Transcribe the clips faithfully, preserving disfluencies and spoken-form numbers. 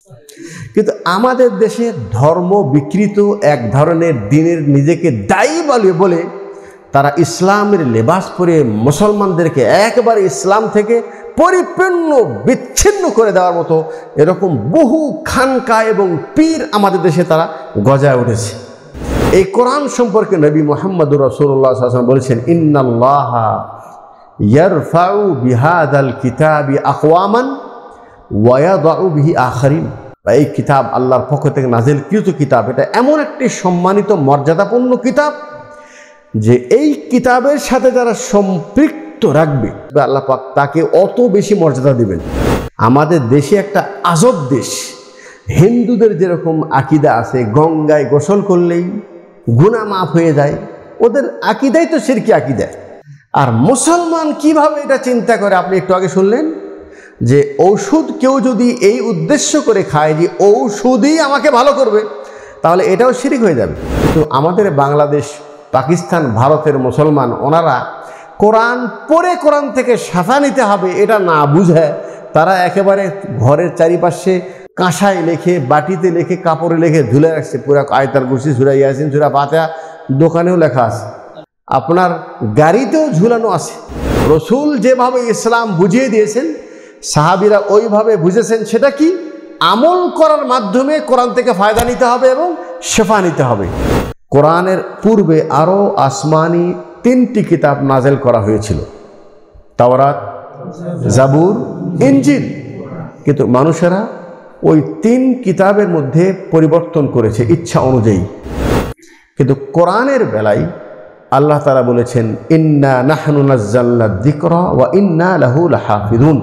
কিন্তু আমাদের দেশে ধর্ম বিকৃত এক ধরনের দিনের নিজেকে দায়ী বলে বলে তারা ইসলামের লেবাস পরে মুসলমানদেরকে একেবারে ইসলাম থেকে পরিপূর্ণ বিচ্ছিন্ন করে দেওয়ার মতো এরকম বহু খানকা এবং পীর আমাদের দেশে তারা গজায় উঠেছে। এই কোরআন সম্পর্কে নবী মুহাম্মদুর রাসূলুল্লাহ সাল্লাল্লাহু আলাইহি ওয়াসাল্লাম বলেছেন, ইন্নাল্লাহা ইয়ারফাউ বিহাদাল কিতাবি আকওয়ামান ওয়া ইয়াদাউ বিহি আখারিন। এই কিতাব আল্লাহর পক্ষ থেকে নাজিলকৃত কিতাব, এটা এমন একটি সম্মানিত মর্যাদাপূর্ণ কিতাব যে এই কিতাবের সাথে যারা সম্পৃক্ত রাখবে আল্লাহ পাক তাকে অত বেশি মর্যাদা দিবেন। আমাদের দেশে একটা আজব দেশ, হিন্দুদের যেরকম আকীদা আছে গঙ্গায় গোসল করলেই গুনাহ মাফ হয়ে যায়, ওদের আকীদাই তো শিরকি আকীদা। আর মুসলমান কিভাবে এটা চিন্তা করে আপনি একটু আগে শুনলেন যে ঔষধ কেউ যদি এই উদ্দেশ্য করে খায় যে ঔষধই আমাকে ভালো করবে, তাহলে এটাও শিরক হয়ে যাবে। কিন্তু আমাদের বাংলাদেশ, পাকিস্তান, ভারতের মুসলমান ওনারা কোরআন পড়ে কোরআন থেকে শাফা নিতে হবে এটা না বুঝে তারা একেবারে ঘরের চারিপাশে কাঁসায় লেখে, বাটিতে লেখে, কাপড়ে লেখে ঝুলে রাখছে। পুরা আয়তাল কুরসি, সূরা ইয়াসিন, সূরা ফাতিহা দোকানেও লেখা আছে, আপনার গাড়িতেও ঝুলানো আছে। রসুল যেভাবে ইসলাম বুঝিয়ে দিয়েছেন সাহাবীরা ওইভাবে বুঝেছেন। সেটা কি? আমল করার মাধ্যমে কোরআন থেকে ফায়দা নিতে হবে এবং শেফা নিতে হবে। কোরআনের পূর্বে আরও আসমানি তিনটি কিতাব নাজেল করা হয়েছিল, তাওরাত, জাবুর, ইনজিল। কিন্তু মানুষেরা ওই তিন কিতাবের মধ্যে পরিবর্তন করেছে ইচ্ছা অনুযায়ী। কিন্তু কোরআনের বেলায় আল্লাহ তাআলা বলেছেন, ইন্না নাহনু নাজ্জালনা যিকরা ওয়া ইন্না লাহু লাহাফিজুন।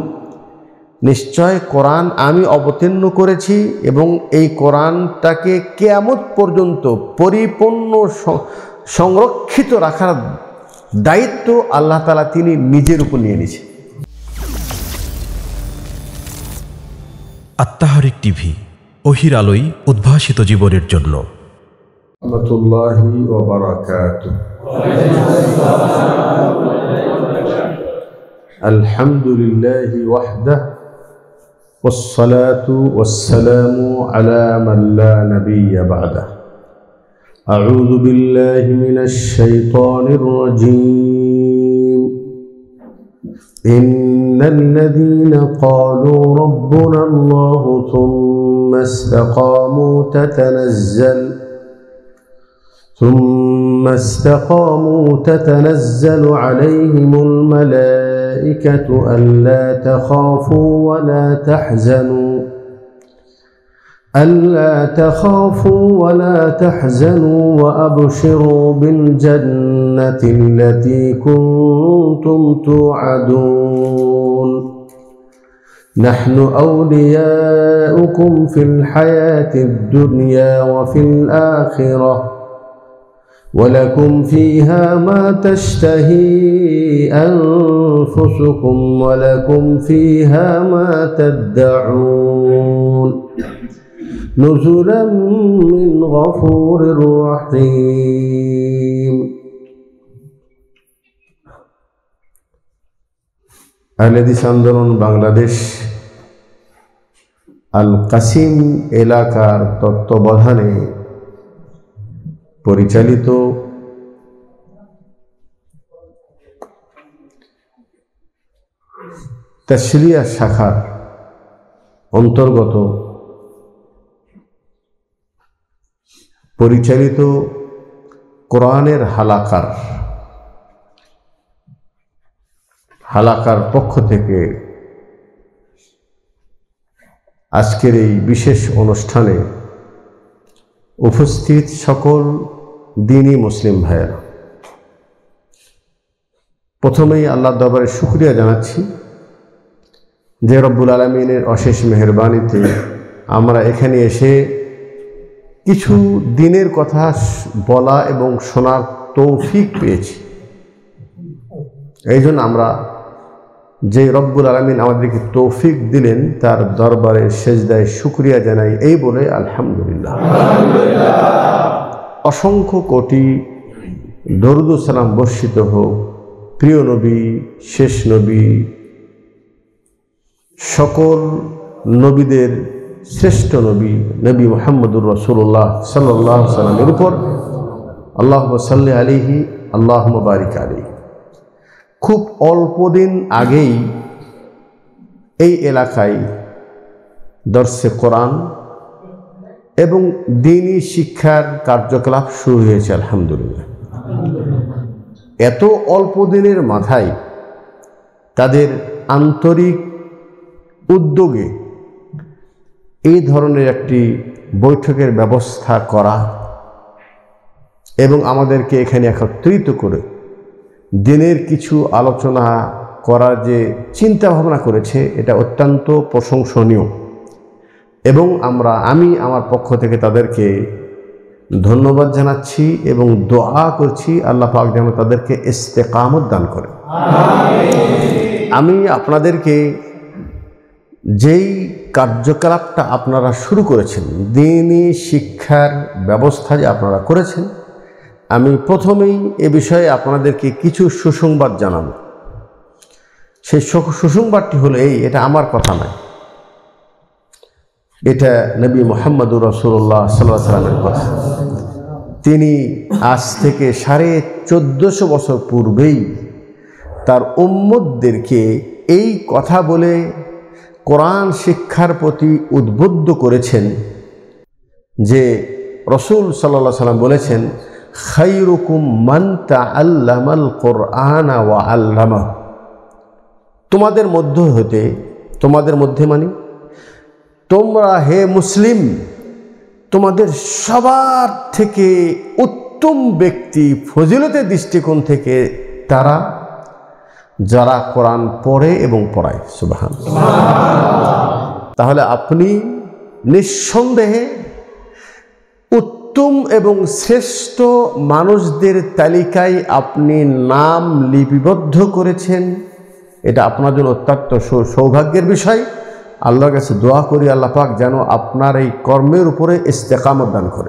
নিশ্চয় কোরআন আমি অবতীর্ণ করেছি এবং এই কোরআনটাকে কিয়ামত পর্যন্ত পরিপূর্ণ সংরক্ষিত রাখার দায়িত্ব আল্লাহ তাআলা তিনি নিজের উপর নিয়ে নিয়েছেন। আত-তাহরিক টিভি, ওহির আলোয় উদ্ভাসিত জীবনের জন্য। রাহমাতুল্লাহি ওয়া বারাকাতুহু। আলহামদুলিল্লাহি ওয়াহদাহু ওয়াসসালাতু ওয়াসসালামু আলা মান লা নাবিয়্যা বা'দাহু। আউযু বিল্লাহি মিনাশ শাইতানির রাজীম। ইন্নাল্লাযীনা ক্বালু রাব্বুনাল্লাহু থুম্মা ইসতাকামু তাতানাজ্জাল ثم استقاموا تتنزل عليهم الملائكة ألا تخافوا ولا تحزنوا ألا تخافوا ولا تحزنوا وأبشروا بالجنة التي كنتم توعدون نحن أولياؤكم في الحياة الدنيا وفي الآخرة ولكم فيها ما تشتهي أنفسكم ولكم فيها ما تدعون نزلا من غفور رحيم। আহলেদিস আন্দোলন বাংলাদেশ আল কাসিম এলাকার তত্ত্বাবধানে পরিচালিত তাশরিয়া শাখার অন্তর্গত পরিচালিত কোরআনের হালাকার হালাকার পক্ষ থেকে আজকের এই বিশেষ অনুষ্ঠানে উপস্থিত সকল দ্বীনী মুসলিম ভাইয়েরা, প্রথমেই আল্লাহর দরবারে শুকরিয়া জানাচ্ছি যে রব্বুল আলামিনের অশেষ মেহেরবানিতে আমরা এখানে এসে কিছু দিনের কথা বলা এবং শোনার তৌফিক পেয়েছি। এই জন্য আমরা যে রব্বুল আলামিন আমাদেরকে তৌফিক দিলেন তার দরবারে সেজদায় শুকরিয়া জানাই, এই বলে আলহামদুলিল্লাহ। অসংখ্য কোটি দরুদ ও সালাম বর্ষিত হোক প্রিয় নবী, শেষ নবী, সকল নবীদের শ্রেষ্ঠ নবী নবী মুহাম্মদুর রাসূলুল্লাহ সাল্লাল্লাহু আলাইহি সাল্লামের উপর আল্লাহুম্মা সাল্লি আলাইহি আল্লাহুম্মা বারিক আলাইহি। খুব অল্প দিন আগেই এই এলাকায় দর্শে কোরআন এবং দ্বীনি শিক্ষার কার্যকলাপ শুরু হয়েছে আলহামদুলিল্লাহ। এত অল্প দিনের মাথায় তাদের আন্তরিক উদ্যোগে এই ধরনের একটি বৈঠকের ব্যবস্থা করা এবং আমাদেরকে এখানে একত্রিত করে দিনের কিছু আলোচনা করার যে চিন্তা ভাবনা করেছে এটা অত্যন্ত প্রশংসনীয় এবং আমরা আমি আমার পক্ষ থেকে তাদেরকে ধন্যবাদ জানাচ্ছি এবং দোয়া করছি আল্লাহ পাক যেন তাদেরকে ইস্তেকামত দান করে। আমি আপনাদেরকে যেই কার্যকলাপটা আপনারা শুরু করেছেন, দ্বীনি শিক্ষার ব্যবস্থা যে আপনারা করেছেন, আমি প্রথমেই এ বিষয়ে আপনাদেরকে কিছু সুসংবাদ জানাব। সেই সুসংবাদটি হলো এই, এটা আমার কথা নয়, এটা নবী মুহাম্মদুর রাসূলুল্লাহ সাল্লাল্লাহু আলাইহি সাল্লামের কথা। তিনি আজ থেকে সাড়ে চোদ্দশো বছর পূর্বেই তার উম্মতদেরকে এই কথা বলে কোরআন শিক্ষার প্রতি উদ্বুদ্ধ করেছেন যে রাসূল সাল্লাল্লাহু আলাইহি সাল্লাম বলেছেন, খায়রুকুম মান তাআল্লামাল কোরআনা ওয়া আল্লামাহু। তোমাদের মধ্য হতে, তোমাদের মধ্যে মানে তোমরা হে মুসলিম, তোমাদের সবার থেকে উত্তম ব্যক্তি ফজিলতের দৃষ্টিকোণ থেকে তারা যারা কোরআন পড়ে এবং পড়ায়। সুবহানাল্লাহ। তাহলে আপনি নিঃসন্দেহে উত্তম এবং শ্রেষ্ঠ মানুষদের তালিকায় আপনি নাম লিপিবদ্ধ করেছেন, এটা আপনার জন্য অত্যন্ত সৌভাগ্যের বিষয়। আল্লাহর কাছে দোয়া করি আল্লাহ পাক যেন আপনার এই কর্মের উপরে ইস্তেকামত দান করে।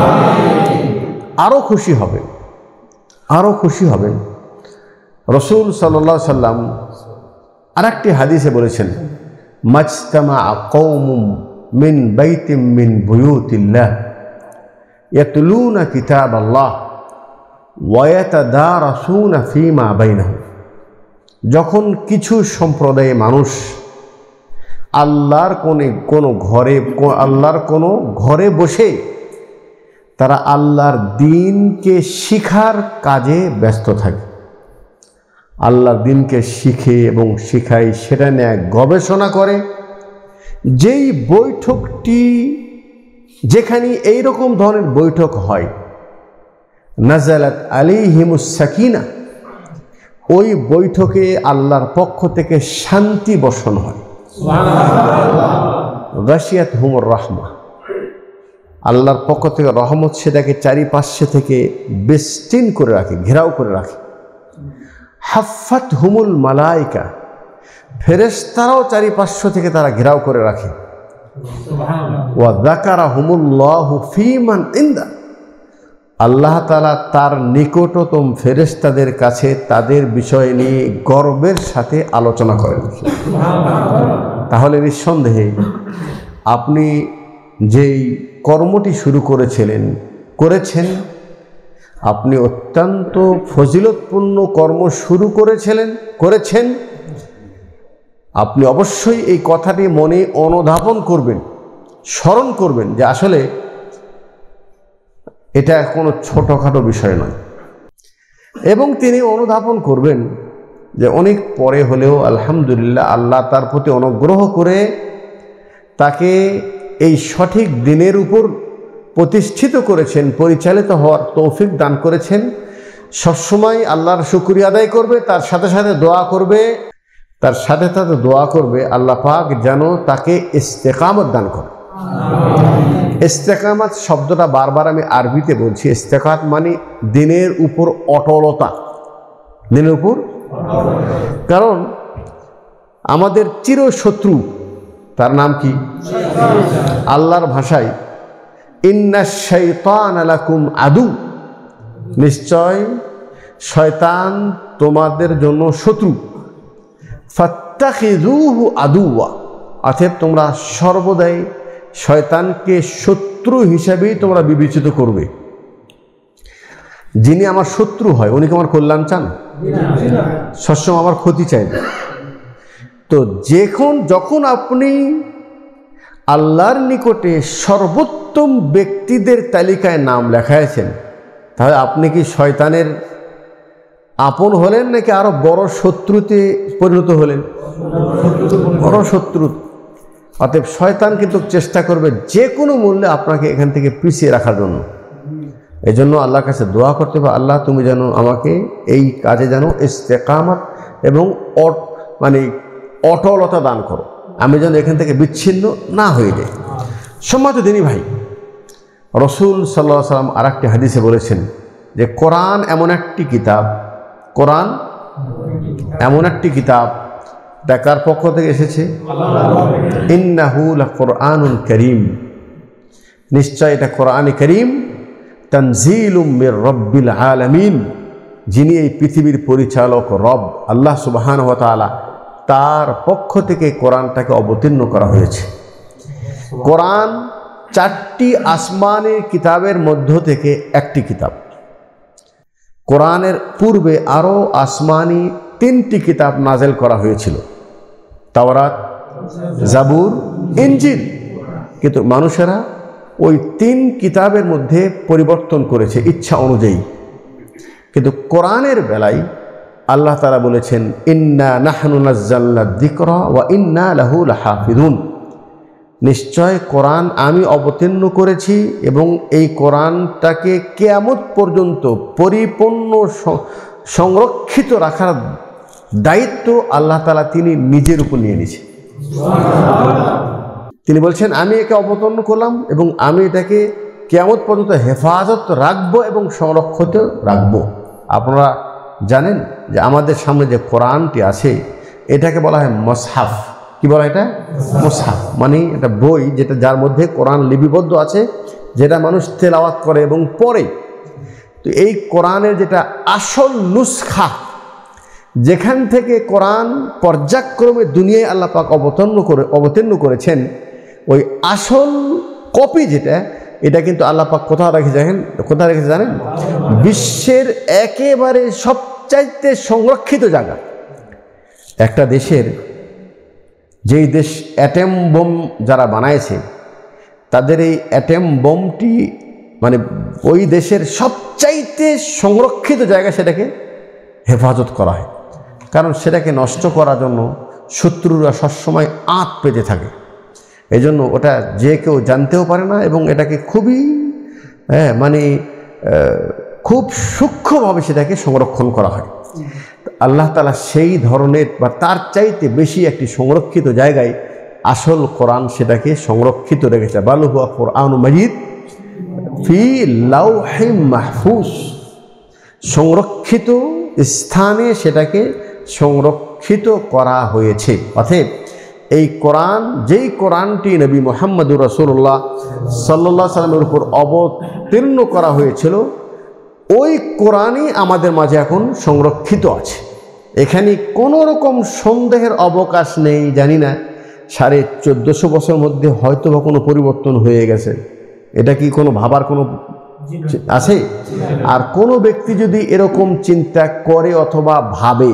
আরও খুশি হবেন, আরও খুশি হবেন। রাসূল সাল্লাল্লাহু আলাইহি সাল্লাম আরেকটি হাদিসে বলেছেন, মাজতামা কওমুম মিন বাইতিম মিন বুয়ুতিল্লাহ ইয়াতলুনা কিতাবাল্লাহ ওয়া ইয়াতাদারাসুনা ফীমা বাইনাহুম। যখন কিছু সম্প্রদায়ের মানুষ আল্লাহর কোনে কোনো ঘরে আল্লাহর কোনো ঘরে বসে তারা আল্লাহর দ্বীনকে শিখার কাজে ব্যস্ত থাকে, আল্লাহর দ্বীনকে শিখে এবং শিখায়, সেটা নিয়ে গবেষণা করে, যেই বৈঠকটি যেখানে এই রকম ধরনের বৈঠক হয়, নাজালাত আলাইহিমুস সাকিনা, ওই বৈঠকে আল্লাহর পক্ষ থেকে শান্তি বর্ষণ হয়। গাশিয়াত হুমুর রাহমা, আল্লাহর পক্ষ থেকে রহমত সেটাকে চারিপাশে থেকে বেষ্টিন করে রাখে, ঘেরাও করে রাখে। হাফাত হুমুল মালাইকা, ফেরেশতারাও চারিপার্শ্ব থেকে তারা ঘেরাও করে রাখে। ওয়া যাকারাহুমুল্লাহু ফীমান ইনদা, আল্লাহ তাআলা তার নিকটতম ফেরেশতাদের কাছে তাদের বিষয় নিয়ে গর্বের সাথে আলোচনা করেন। তাহলে নিঃসন্দেহে আপনি যেই কর্মটি শুরু করেছিলেন করেছেন আপনি অত্যন্ত ফজিলতপূর্ণ কর্ম শুরু করেছিলেন করেছেন আপনি অবশ্যই এই কথাটি মনে অনুধাবন করবেন, স্মরণ করবেন যে আসলে এটা কোনো ছোটোখাটো বিষয় নয়, এবং তিনি অনুধাবন করবেন যে অনেক পরে হলেও আলহামদুলিল্লাহ আল্লাহ তার প্রতি অনুগ্রহ করে তাকে এই সঠিক দিনের উপর প্রতিষ্ঠিত করেছেন, পরিচালিত হওয়ার তৌফিক দান করেছেন। সবসময় আল্লাহর শুকরিয়া আদায় করবে, তার সাথে সাথে দোয়া করবে তার সাথে সাথে দোয়া করবে আল্লাহ পাক যেন তাকে ইস্তেকামত দান করে। ইস্তেকামত শব্দটা বারবার আমি আরবিতে বলছি। ইস্তেকামত মানে দিনের উপর অটলতা, দিনের উপর, কারণ আমাদের চিরশত্রু তার নাম কি? আল্লাহর ভাষায় ইন্নাশ শাইতানা লাকুম আদু, নিশ্চয় শয়তান তোমাদের জন্য শত্রু। ফাত্তাখিযুহু আদুওয়া, অতএব তোমরা সর্বদাই শয়তানকে শত্রু হিসাবেই তোমরা বিবেচিত করবে। যিনি আমার শত্রু হয় উনি কি আমার কল্যাণ চান? সবসময় আমার ক্ষতি চাই। তো যখন যখন আপনি আল্লাহর নিকটে সর্বোত্তম ব্যক্তিদের তালিকায় নাম লেখাইছেন, তাহলে আপনি কি শয়তানের আপন হলেন নাকি আরো বড় শত্রুতে পরিণত হলেন? বড় শত্রু। অতএব শয়তান কিন্তু চেষ্টা করবে যে কোনো মূল্যে আপনাকে এখান থেকে পিছিয়ে রাখার জন্য। এই জন্য আল্লাহর কাছে দোয়া করতে হবে, আল্লাহ তুমি যেন আমাকে এই কাজে যেন ইস্তেকামত এবং মানে অটলতা দান করো, আমি যেন এখান থেকে বিচ্ছিন্ন না হয়ে যাই। সম্মানিত দিনী ভাই, রসুল সাল্লাল্লাহু আলাইহি ওয়াসাল্লাম আর একটি হাদিসে বলেছেন যে কোরআন এমন একটি কিতাব, কোরআন এমন একটি কিতাব, তার পক্ষ থেকে এসেছে, ইন্নাহু লাকুরআনুন কারীম, নিশ্চয় এটা কোরআনে কারীম, তানজিলুম মির রব্বিল আলামিন, যিনি এই পৃথিবীর পরিচালক রব আল্লাহ সুবহানাহু ওয়া তাআলা, তার পক্ষ থেকে কোরআনটাকে অবতীর্ণ করা হয়েছে। কোরআন চারটি আসমানের কিতাবের মধ্য থেকে একটি কিতাব। কোরআনের পূর্বে আরও আসমানি তিনটি কিতাব নাজেল করা হয়েছিল, তাওরাত, জাবুর, ইনজিল। কিন্তু মানুষেরা ওই তিন কিতাবের মধ্যে পরিবর্তন করেছে ইচ্ছা অনুযায়ী। কিন্তু কোরআনের বেলায় আল্লাহ তাআলা বলেছেন, ইন্না নাহনু নাজ্জালনা যিকরা ওয়া ইন্না লাহু লাহাফিজুন, নিশ্চয় কোরআন আমি অবতীর্ণ করেছি এবং এই কোরআনটাকে কিয়ামত পর্যন্ত পরিপূর্ণ সংরক্ষিত রাখার দায়িত্ব আল্লাহ তাআলা তিনি নিজের উপর নিয়ে নিয়েছেন। তিনি বলছেন, আমি একে অবতীর্ণ করলাম এবং আমি এটাকে কিয়ামত পর্যন্ত হেফাজত রাখবো এবং সংরক্ষিত রাখবো। আপনারা জানেন যে আমাদের সামনে যে কোরআনটি আছে এটাকে বলা হয় মুসহাফ। কি বলা হয় এটা? মুসহাফ মানে এটা বই, যেটা যার মধ্যে কোরআন লিপিবদ্ধ আছে, যেটা মানুষ তেলাওয়াত করে এবং পড়ে। তো এই কোরআনের যেটা আসল নুসখা, যেখান থেকে কোরআন পর্যায়ক্রমে দুনিয়ায় আল্লাহ পাক অবতীর্ণ করে অবতীর্ণ করেছেন, ওই আসল কপি যেটা, এটা কিন্তু আল্লাহ পাক কোথায় রেখে জানেন? কোথায় রেখেছে জানেন? বিশ্বের একেবারে সবচাইতে সংরক্ষিত জায়গা। একটা দেশের, যেই দেশ অ্যাটম বোম যারা বানাইছে, তাদের এই অ্যাটম বোমটি মানে ওই দেশের সবচাইতে সংরক্ষিত জায়গা, সেটাকে হেফাজত করা হয়। কারণ সেটাকে নষ্ট করার জন্য শত্রুরা সবসময় আঁত পেতে থাকে। এই জন্য ওটা যে কেউ জানতেও পারে না এবং এটাকে খুবই হ্যাঁ মানে খুব সূক্ষ্মভাবে সেটাকে সংরক্ষণ করা হয়। আল্লাহ তাআলা সেই ধরনের বা তার চাইতে বেশি একটি সংরক্ষিত জায়গায় আসল কোরআন সেটাকে সংরক্ষিত রেখেছে। বাল হুয়া কুরআনুম মাজিদ ফি লাওহিম মাহফুজ, সংরক্ষিত স্থানে সেটাকে সংরক্ষিত করা হয়েছে। অতএব এই কোরআন, যেই কোরআনটি নবী মুহাম্মদুর রাসূলুল্লাহ সাল্লাল্লাহু আলাইহি সাল্লামের উপর অবতীর্ণ করা হয়েছিল, ওই কোরআনই আমাদের মাঝে এখন সংরক্ষিত আছে। এখানে কোনো রকম সন্দেহের অবকাশ নেই। জানি না সাড়ে চোদ্দোশো বছরের মধ্যে হয়তো বা কোনো পরিবর্তন হয়ে গেছে, এটা কি কোনো ভাবার কোনো আছে? আর কোনো ব্যক্তি যদি এরকম চিন্তা করে অথবা ভাবে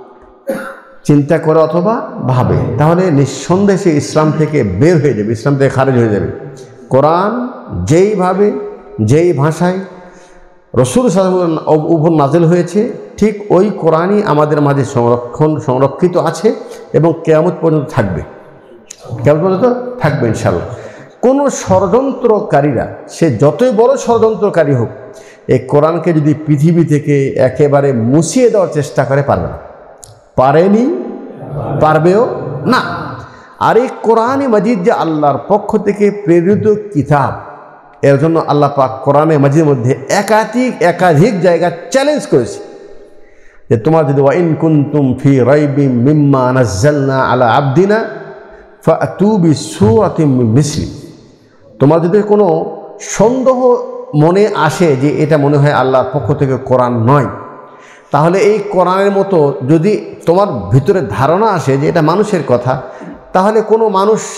চিন্তা করে অথবা ভাবে তাহলে নিঃসন্দেহে সে ইসলাম থেকে বের হয়ে যাবে, ইসলাম থেকে খারিজ হয়ে যাবে। কোরআন যেইভাবে যেই ভাষায় রাসূল সাল্লাল্লাহু আলাইহি ওয়াসাল্লাম উপর নাযিল হয়েছে, ঠিক ওই কোরআনই আমাদের মাঝে সংরক্ষণ সংরক্ষিত আছে এবং কিয়ামত পর্যন্ত থাকবে। কিয়ামত পর্যন্ত থাকবে ইনশাআল্লাহ। কোনো ষড়যন্ত্রকারীরা, সে যতই বড় ষড়যন্ত্রকারী হোক, এই কোরআনকে যদি পৃথিবী থেকে একেবারে মুছিয়ে দেওয়ার চেষ্টা করে, পারবে না, পারেনি, পারবেও না। আর এই কোরআনে মাজিদ যে আল্লাহর পক্ষ থেকে প্রেরিত কিতাব, এর জন্য আল্লাহ পাক কোরআনে মাজিদের মধ্যে একাধিক একাধিক জায়গা চ্যালেঞ্জ করেছে যে তোমার যদি ওয়া ইন কুনতুম ফি রাইবিম মিম্মা নাযালনা আলা আবদিনা ফাতু বিসূরাতিম মিন মিসলি, তোমার যদি কোনো সন্দেহ মনে আসে যে এটা মনে হয় আল্লাহর পক্ষ থেকে কোরআন নয়, তাহলে এই কোরআনের মতো যদি তোমার ভিতরে ধারণা আসে যে এটা মানুষের কথা, তাহলে কোনো মানুষ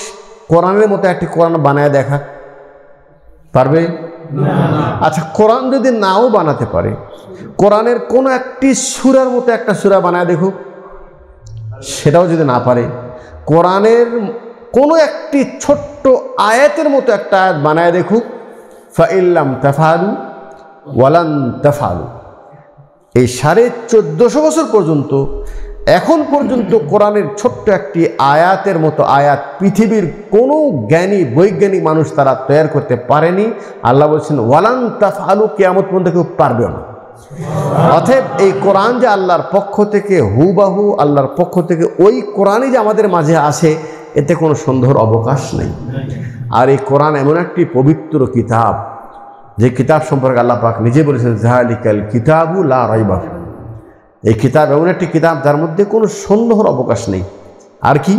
কোরআনের মতো একটি কোরআন বানায় দেখা পারবে? আচ্ছা, কোরআন যদি নাও বানাতে পারে, কোরআনের কোনো একটি সূরার মতো একটা সূরা বানায় দেখুক, সেটাও যদি না পারে, কোরআনের কোনো একটি ছোট্ট আয়াতের মতো একটা আয়াত বানায় দেখুক, ফাইল্লাম তাফআলু ওয়ালান তাফআলু, এই সাড়ে চোদ্দশো বছর পর্যন্ত এখন পর্যন্ত কোরআনের ছোট্ট একটি আয়াতের মতো আয়াত পৃথিবীর কোনো জ্ঞানী বৈজ্ঞানিক মানুষ তারা তৈরি করতে পারেনি। আল্লাহ বলছেন ওয়ালান তাফআলু, কিয়ামত পর্যন্ত কেউ পারবেও না। অতএব এই কোরআন যে আল্লাহর পক্ষ থেকে হুবাহু আল্লাহর পক্ষ থেকে ওই কোরআনই যে আমাদের মাঝে আসে, এতে কোনো সন্দেহের অবকাশ নেই। আর এই কোরআন এমন একটি পবিত্র কিতাব, যে কিতাব সম্পর্কে আল্লাহ পাক নিজে বলেছেন যালিকাল কিতাবু লা রাইবা ফিহি, এই কিতাব এমন একটি কিতাব যার মধ্যে কোনো সন্দেহের অবকাশ নেই। আর কি?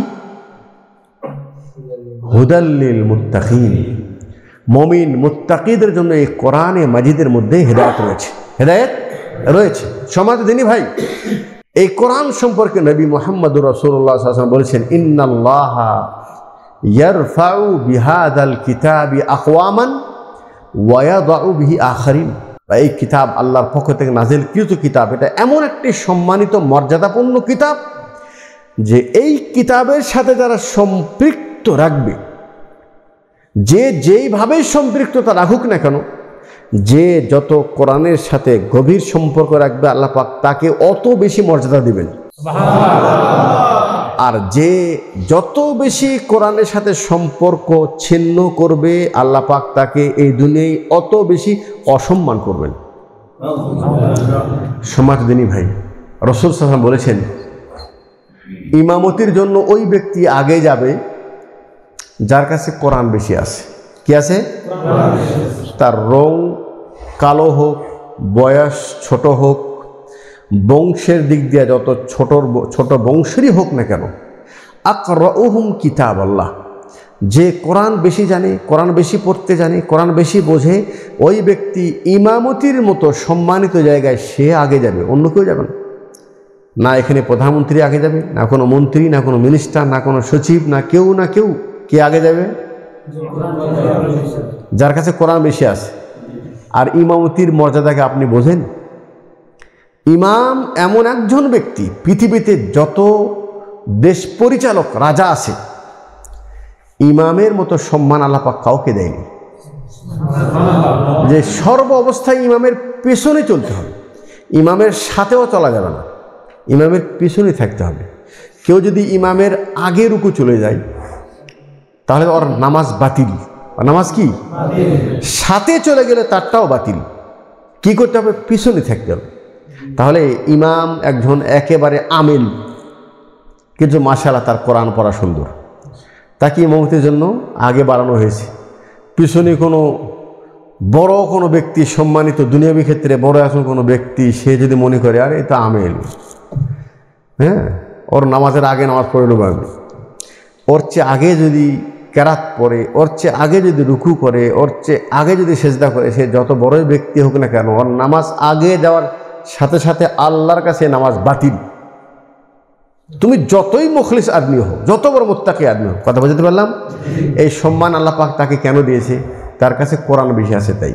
হুদাল লিল মুত্তাকিন, মুমিন মুত্তাকিদের জন্য এই কোরআনে মাজিদের মধ্যে হেদায়েত রয়েছে, হেদায়েত রয়েছে। সমাজ দিনী ভাই, এই কোরআন সম্পর্কে নবী মুহাম্মদুর রাসূলুল্লাহ সাল্লাল্লাহু আলাইহি ওয়াসাল্লাম বলেছেন ইন্নাল্লাহা ইয়ারফাউ বিহাদাল কিতাবি আকওয়ামান ওয়া ইয়াদাউ বিহি আখারিন। এই কিতাব আল্লাহর পক্ষ থেকে নাজিলকৃত কিতাব, এটা এমন একটি সম্মানিত মর্যাদাপূর্ণ কিতাব যে এই কিতাবের সাথে যারা সম্পৃক্ত রাখবে, যে যেইভাবেই সম্পৃক্ততা রাখুক না কেন, যে যত কোরআনের সাথে গভীর সম্পর্ক রাখবে আল্লাহ পাক তাকে অত বেশি মর্যাদা দিবেন। আর যে যত বেশি কোরআনের সাথে সম্পর্ক ছিন্ন করবে আল্লাহ পাক তাকে এই দুনিয়ায় অত বেশি অসম্মান করবেন। সমাজদিনী ভাই, রাসূল সাল্লাল্লাহু আলাইহি ওয়াসাল্লাম বলেছেন ইমামতির জন্য ওই ব্যক্তি আগে যাবে যার কাছে কোরআন বেশি আছে। কি আছে? তার রং কালো হোক, বয়স ছোট হোক, বংশের দিক দিয়ে যত ছোট ছোট বংশেরই হোক না কেন, আকরাউহুম কিতাব আল্লাহ, যে কোরআন বেশি জানে, কোরআন বেশি পড়তে জানে, কোরআন বেশি বোঝে, ওই ব্যক্তি ইমামতির মতো সম্মানিত জায়গায় সে আগে যাবে, অন্য কেউ যাবে না। না এখানে প্রধানমন্ত্রী আগে যাবে, না কোনো মন্ত্রী, না কোনো মিনিস্টার, না কোনো সচিব, না কেউ না কেউ। কে আগে যাবে? যার কাছে কোরআন বেশি আছে। আর ইমামতির মর্যাদাকে আপনি বোঝেন? ইমাম এমন একজন ব্যক্তি, পৃথিবীতে যত দেশ পরিচালক রাজা আছে, ইমামের মতো সম্মান আল্লাহ পাক কাউকে দেয়নি। যে সর্ব অবস্থায় ইমামের পেছনে চলতে হবে, ইমামের সাথেও চলা যাবে না, ইমামের পেছনে থাকতে হবে। কেউ যদি ইমামের আগে রুকু চলে যায় তাহলে ওর নামাজ বাতিল। নামাজ কি? সাথে চলে গেলে তারটাও বাতিল। কি করতে হবে? পিছনে থাকতে হবে। তাহলে ইমাম একজন একেবারে আমিল, কিন্তু মাশাআল্লাহ তার কোরআন পড়া সুন্দর, তাকে ইমামতির জন্য আগে বাড়ানো হয়েছে। পিছনে কোনো বড় কোনো ব্যক্তি, সম্মানিত দুনিয়াবী ক্ষেত্রে বড় এখন কোনো ব্যক্তি, সে যদি মনে করে আরে এটা আমিল, হ্যাঁ ওর নামাজের আগে নামাজ পড়ে নেবো আমি, ওর চেয়ে আগে যদি কেরাত পড়ে, ওর চেয়ে আগে যদি রুকু করে, ওর চেয়ে আগে যদি সেজদা করে, সে যত বড়ই ব্যক্তি হোক না কেন, ওর নামাজ আগে যাওয়ার সাথে সাথে আল্লাহর কাছে নামাজ বাতিল। তুমি যতই মুখলিস আদমি হো, যত বড় মুত্তাকি আদমি হো, কথা বুঝতে পারলাম? এই সম্মান আল্লাহ পাক তাকে কেন দিয়েছে? তার কাছে কোরআন বেশি আছে তাই।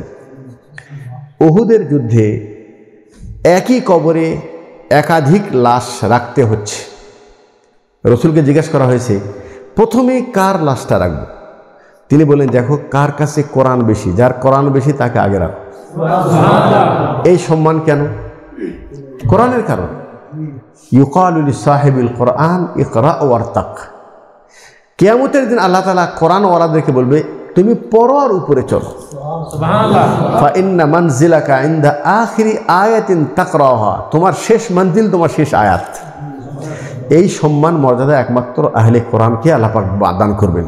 উহুদের যুদ্ধে একই কবরে একাধিক লাশ রাখতে হচ্ছে। রসুলকে জিজ্ঞেস করা হয়েছে প্রথমে কার লাশটা রাখবো? তিনি বলেন দেখো কার কাছে কোরআন বেশি, যার কোরআন বেশি তাকে আগে রাখো। এই সম্মান কেন? কোরআনের কারণ। ইউকালু লিসাহিবিল কোরআন ইকরা ওয়ারতাক। কিয়ামতের দিন আল্লাহ তাআলা কোরআন ওয়ালাদেরকে বলবে তুমি পড়ো আর উপরে চলো। ফা ইন্না মানজিলাকা ইনদা আখিরি আয়াতিন তাকরাহা, তোমার শেষ মঞ্জিল তোমার শেষ আয়াত। এই সম্মান মর্যাদা একমাত্র আহলে কোরআনকে আল্লাহ পাক দান করবেন।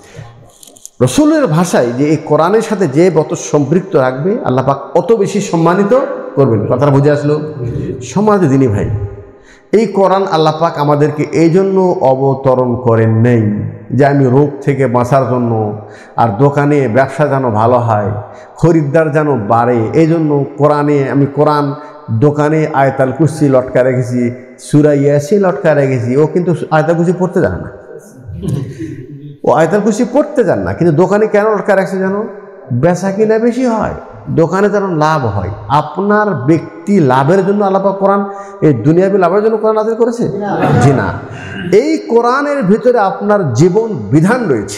রসুলের ভাষায় যে এই কোরআনের সাথে যে যত সম্পৃক্ত রাখবে আল্লাহ পাক অত বেশি সম্মানিত করবেন। কথাটা বুঝে আসলো? সমাজে দিনী ভাই, এই কোরআন আল্লাহ পাক আমাদেরকে এই জন্য অবতরণ করেন নেই যে আমি রোগ থেকে বাঁচার জন্য, আর দোকানে ব্যবসা যেন ভালো হয়, খরিদ্দার যেন বাড়ে, এই জন্য কোরআনে আমি কোরআন দোকানে আয়াতুল কুরসি লটকা রেখেছি, সূরা ইয়াসিন লটকা রেখেছি। ও কিন্তু আয়াতুল কুরসি পড়তে জানে না, ও আয়াতুল কুরসি পড়তে যান না, কিন্তু দোকানে কেন লটকা রাখছে জানো? বেচা কিনা বেশি হয়, দোকানে যেন লাভ হয়। আপনার ব্যক্তি লাভের জন্য আল্লাহ পাক কোরআন, এই দুনিয়াবি লাভের জন্য কোরআন নাযিল করেছে? জি না। এই কোরআনের ভিতরে আপনার জীবন বিধান রয়েছে।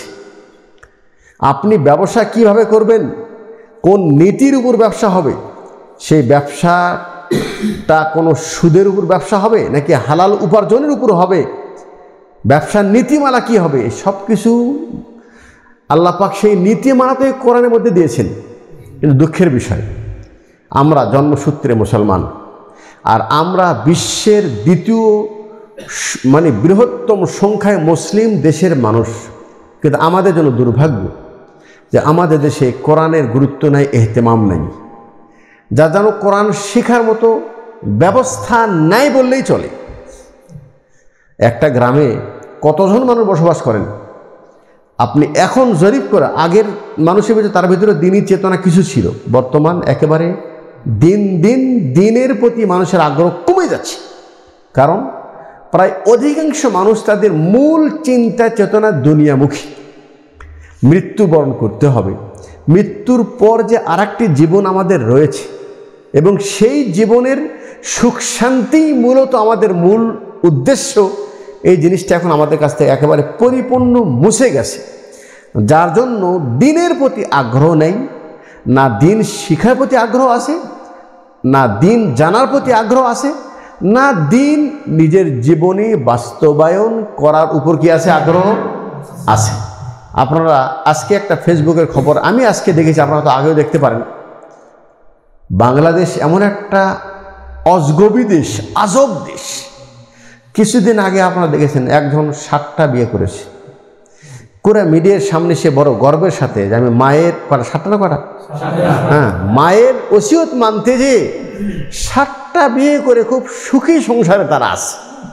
আপনি ব্যবসা কিভাবে করবেন, কোন নীতির উপর ব্যবসা হবে, সেই ব্যবসাটা কোনো সুদের উপর ব্যবসা হবে নাকি হালাল উপার্জনের উপর হবে, ব্যবসার নীতিমালা কি হবে, সব কিছু আল্লাহ পাক সেই নীতিমালাতে কোরআনের মধ্যে দিয়েছেন। কিন্তু দুঃখের বিষয়, আমরা জন্মসূত্রে মুসলমান, আর আমরা বিশ্বের দ্বিতীয় মানে বৃহত্তম সংখ্যায় মুসলিম দেশের মানুষ, কিন্তু আমাদের জন্য দুর্ভাগ্য যে আমাদের দেশে কোরআনের গুরুত্ব নাই, এহতেমাম নাই, যা যেন কোরআন শেখার মতো ব্যবস্থা নাই বললেই চলে। একটা গ্রামে কতজন মানুষ বসবাস করেন আপনি এখন জরিপ করে, আগের মানুষের ভিতরে তার ভিতরে দিনই চেতনা কিছু ছিল, বর্তমান একেবারে দিন দিন দিনের প্রতি মানুষের আগ্রহ কমে যাচ্ছে। কারণ প্রায় অধিকাংশ মানুষ তাদের মূল চিন্তা চেতনা দুনিয়ামুখী, মৃত্যুবরণ করতে হবে, মৃত্যুর পর যে আর একটি জীবন আমাদের রয়েছে এবং সেই জীবনের সুখ শান্তি মূলত আমাদের মূল উদ্দেশ্য, এই জিনিসটা এখন আমাদের কাছ থেকে একেবারে পরিপূর্ণ মুছে গেছে। যার জন্য দিনের প্রতি আগ্রহ নেই, না দিন শিখার প্রতি আগ্রহ আছে, না দিন জানার প্রতি আগ্রহ আছে, না দিন নিজের জীবনে বাস্তবায়ন করার উপর কি আছে, আগ্রহ আছে। আপনারা আজকে একটা ফেসবুকের খবর আমি আজকে দেখেছি, আপনারা তো আগেও দেখতে পারেন, বাংলাদেশ এমন একটা অজগবি দেশ, আজব দেশ। কিছুদিন আগে আপনারা দেখেছেন একজন সাতটা বিয়ে করেছে, পুরো মিডিয়ার সামনে সে বড় গর্বের সাথে যে আমি মায়ের কটা, সাতটা না কটা, হ্যাঁ, মায়ের ওসিয়ত মানতে যে সাতটা বিয়ে করে খুব সুখী সংসারে তারা আছে।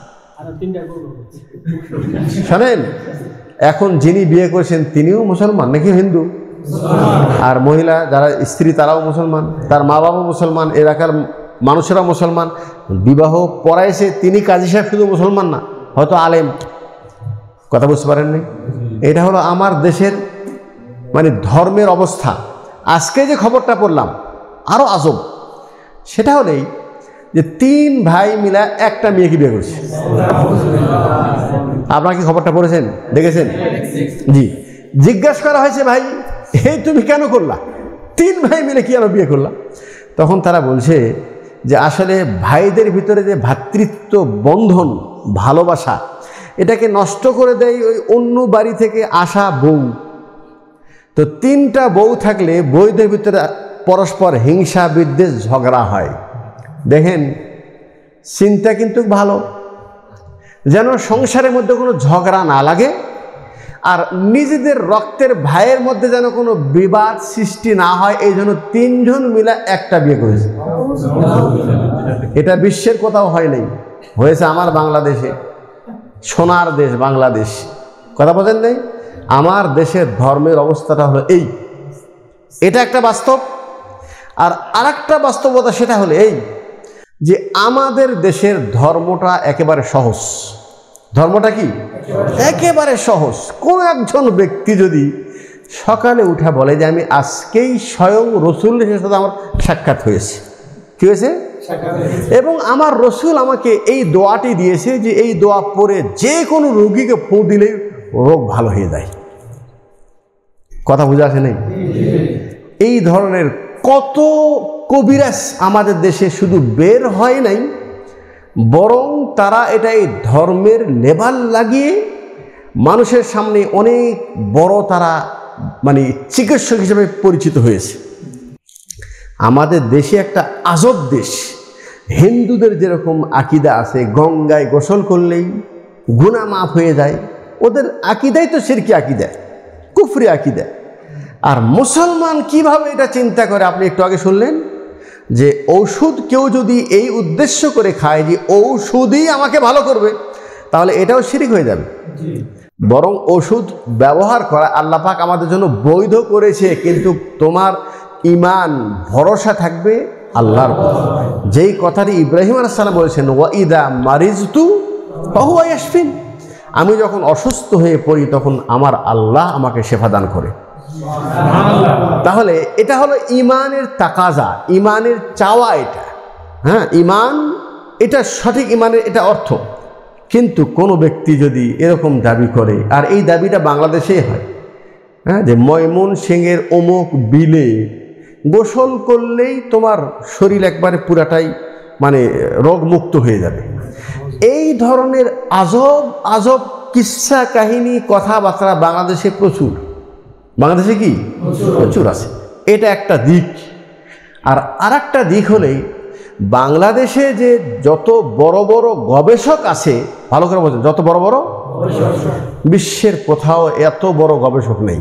শোনেন, এখন যিনি বিয়ে করেছেন তিনিও মুসলমান নাকি হিন্দু, আর মহিলা যারা স্ত্রী তারাও মুসলমান, তার মা বাবা মুসলমান, এলাকার মানুষেরা মুসলমান, বিবাহ পড়াইছে তিনি কাজী সাহেব শুধু মুসলমান না, হয়তো আলেম। কথা বুঝতে পারেননি? এটা হলো আমার দেশের মানে ধর্মের অবস্থা। আজকে যে খবরটা পড়লাম আরও আজব, সেটা হলেই যে তিন ভাই মিলা একটা মেয়েকে বিয়ে করছে। আপনারা কি খবরটা পড়েছেন, দেখেছেন? জি। জিজ্ঞাসা করা হয়েছে, ভাই এই তুমি কেন করলা, তিন ভাই মিলে কি আরো বিয়ে করলা? তখন তারা বলছে যে আসলে ভাইদের ভিতরে যে ভ্রাতৃত্ব বন্ধন, ভালোবাসা, এটাকে নষ্ট করে দেয় ওই অন্য বাড়ি থেকে আসা বউ। তো তিনটা বউ থাকলে বউদের ভিতরে পরস্পর হিংসা বিদ্বেষ ঝগড়া হয়। দেখেন, চিন্তা কিন্তু ভালো, যেন সংসারের মধ্যে কোনো ঝগড়া না লাগে, আর নিজেদের রক্তের ভাইয়ের মধ্যে যেন কোনো বিবাদ সৃষ্টি না হয়, এই জন্য তিনজন মিলে একটা বিয়ে করেছে। এটা বিশ্বের কোথাও হয় নাই, হয়েছে আমার বাংলাদেশে, সোনার দেশ বাংলাদেশ। কথা বলেন নাই? আমার দেশের ধর্মের অবস্থাটা হলো এই, এটা একটা বাস্তব। আর আরেকটা বাস্তবতা সেটা হলো এই যে আমাদের দেশের ধর্মটা একেবারে সহজ। ধর্মটা কি? একেবারে সহজ। কোন একজন ব্যক্তি যদি সকালে উঠা বলে যে আমি আজকেই স্বয়ং রসুলের সাথে আমার সাক্ষাৎ হয়েছে, কি হয়েছে? এবং আমার রসুল আমাকে এই দোয়াটি দিয়েছে যে এই দোয়া পড়ে যে কোনো রোগীকে ফু দিলেই রোগ ভালো হয়ে যায়। কথা বুঝা আসে নাই? এই ধরনের কত কবিরাজ আমাদের দেশে শুধু বের হয় নাই, বরং তারা এটা এই ধর্মের লেবাল লাগিয়ে মানুষের সামনে অনেক বড় তারা মানে চিকিৎসক হিসেবে পরিচিত হয়েছে। আমাদের দেশে একটা আজব দেশ। হিন্দুদের যেরকম আকিদা আছে গঙ্গায় গোসল করলেই গুনাহ মাফ হয়ে যায়, ওদের আকিদাই তো শিরকি আকিদা, কুফরি আকিদা। আর মুসলমান কিভাবে এটা চিন্তা করে আপনি একটু আগে শুনলেন যে ঔষধ কেউ যদি এই উদ্দেশ্য করে খায় যে ঔষধই আমাকে ভালো করবে, তাহলে এটাও শিরক হয়ে যাবে। বরং ওষুধ ব্যবহার করা আল্লাহ পাক আমাদের জন্য বৈধ করেছে, কিন্তু তোমার ঈমান ভরসা থাকবে আল্লাহর উপর। যেই কথাটি ইব্রাহিম আলাইহিস সালাম বলেছেন, ওয়া ইদা মারিজতু ফাহুয়া ইয়াশফিন, আমি যখন অসুস্থ হয়ে পড়ি তখন আমার আল্লাহ আমাকে শেফা দান করে। তাহলে এটা হলো ইমানের তাকাজা, ইমানের চাওয়া এটা। হ্যাঁ, ইমান এটা সঠিক ইমানের এটা অর্থ। কিন্তু কোনো ব্যক্তি যদি এরকম দাবি করে, আর এই দাবিটা বাংলাদেশেই হয়, হ্যাঁ, যে ময়মনসিংহের অমুক বিলে গোসল করলেই তোমার শরীর একবারে পুরাটাই মানে রোগমুক্ত হয়ে যাবে, এই ধরনের আজব আজব কিস্সা কাহিনী কথাবার্তা বাংলাদেশে প্রচুর। বাংলাদেশে কি প্রচুর আছে। এটা একটা দিক। আর আর একটা দিক হলেই বাংলাদেশে যে যত বড় বড় গবেষক আছে, ভালো করে বলছেন, যত বড় বড় বিশ্বের কোথাও এত বড় গবেষক নেই।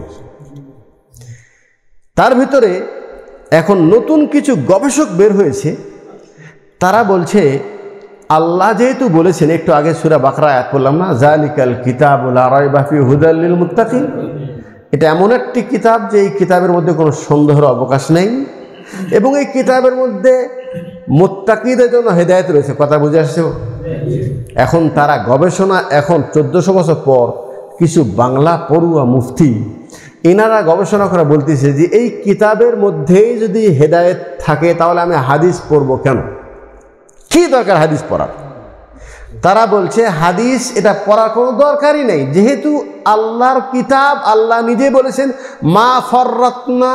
তার ভিতরে এখন নতুন কিছু গবেষক বের হয়েছে। তারা বলছে আল্লাহ যেহেতু বলেছেন, একটু আগে সূরা বাকরা আয়াত পড়লাম না, যালিকাল কিতাবু লা রাইবা ফিহি হুদাল লিল মুত্তাকিন, এটা এমন একটি কিতাব যে এই কিতাবের মধ্যে কোনো সন্দেহের অবকাশ নেই এবং এই কিতাবের মধ্যে মুত্তাকিদের জন্য হেদায়েত রয়েছে। কথা বুঝে আসছে? এখন তারা গবেষণা, এখন চোদ্দশো বছর পর কিছু বাংলা পড়ুয়া মুফতি এনারা গবেষণা করে বলতেছে যে এই কিতাবের মধ্যেই যদি হেদায়েত থাকে তাহলে আমি হাদিস পড়ব কেন? কি দরকার হাদিস পড়ার? তারা বলছে হাদিস এটা পড়ার কোনো দরকারই নেই, যেহেতু আল্লাহর কিতাব, আল্লাহ নিজে বলেছেন মা ফররাতনা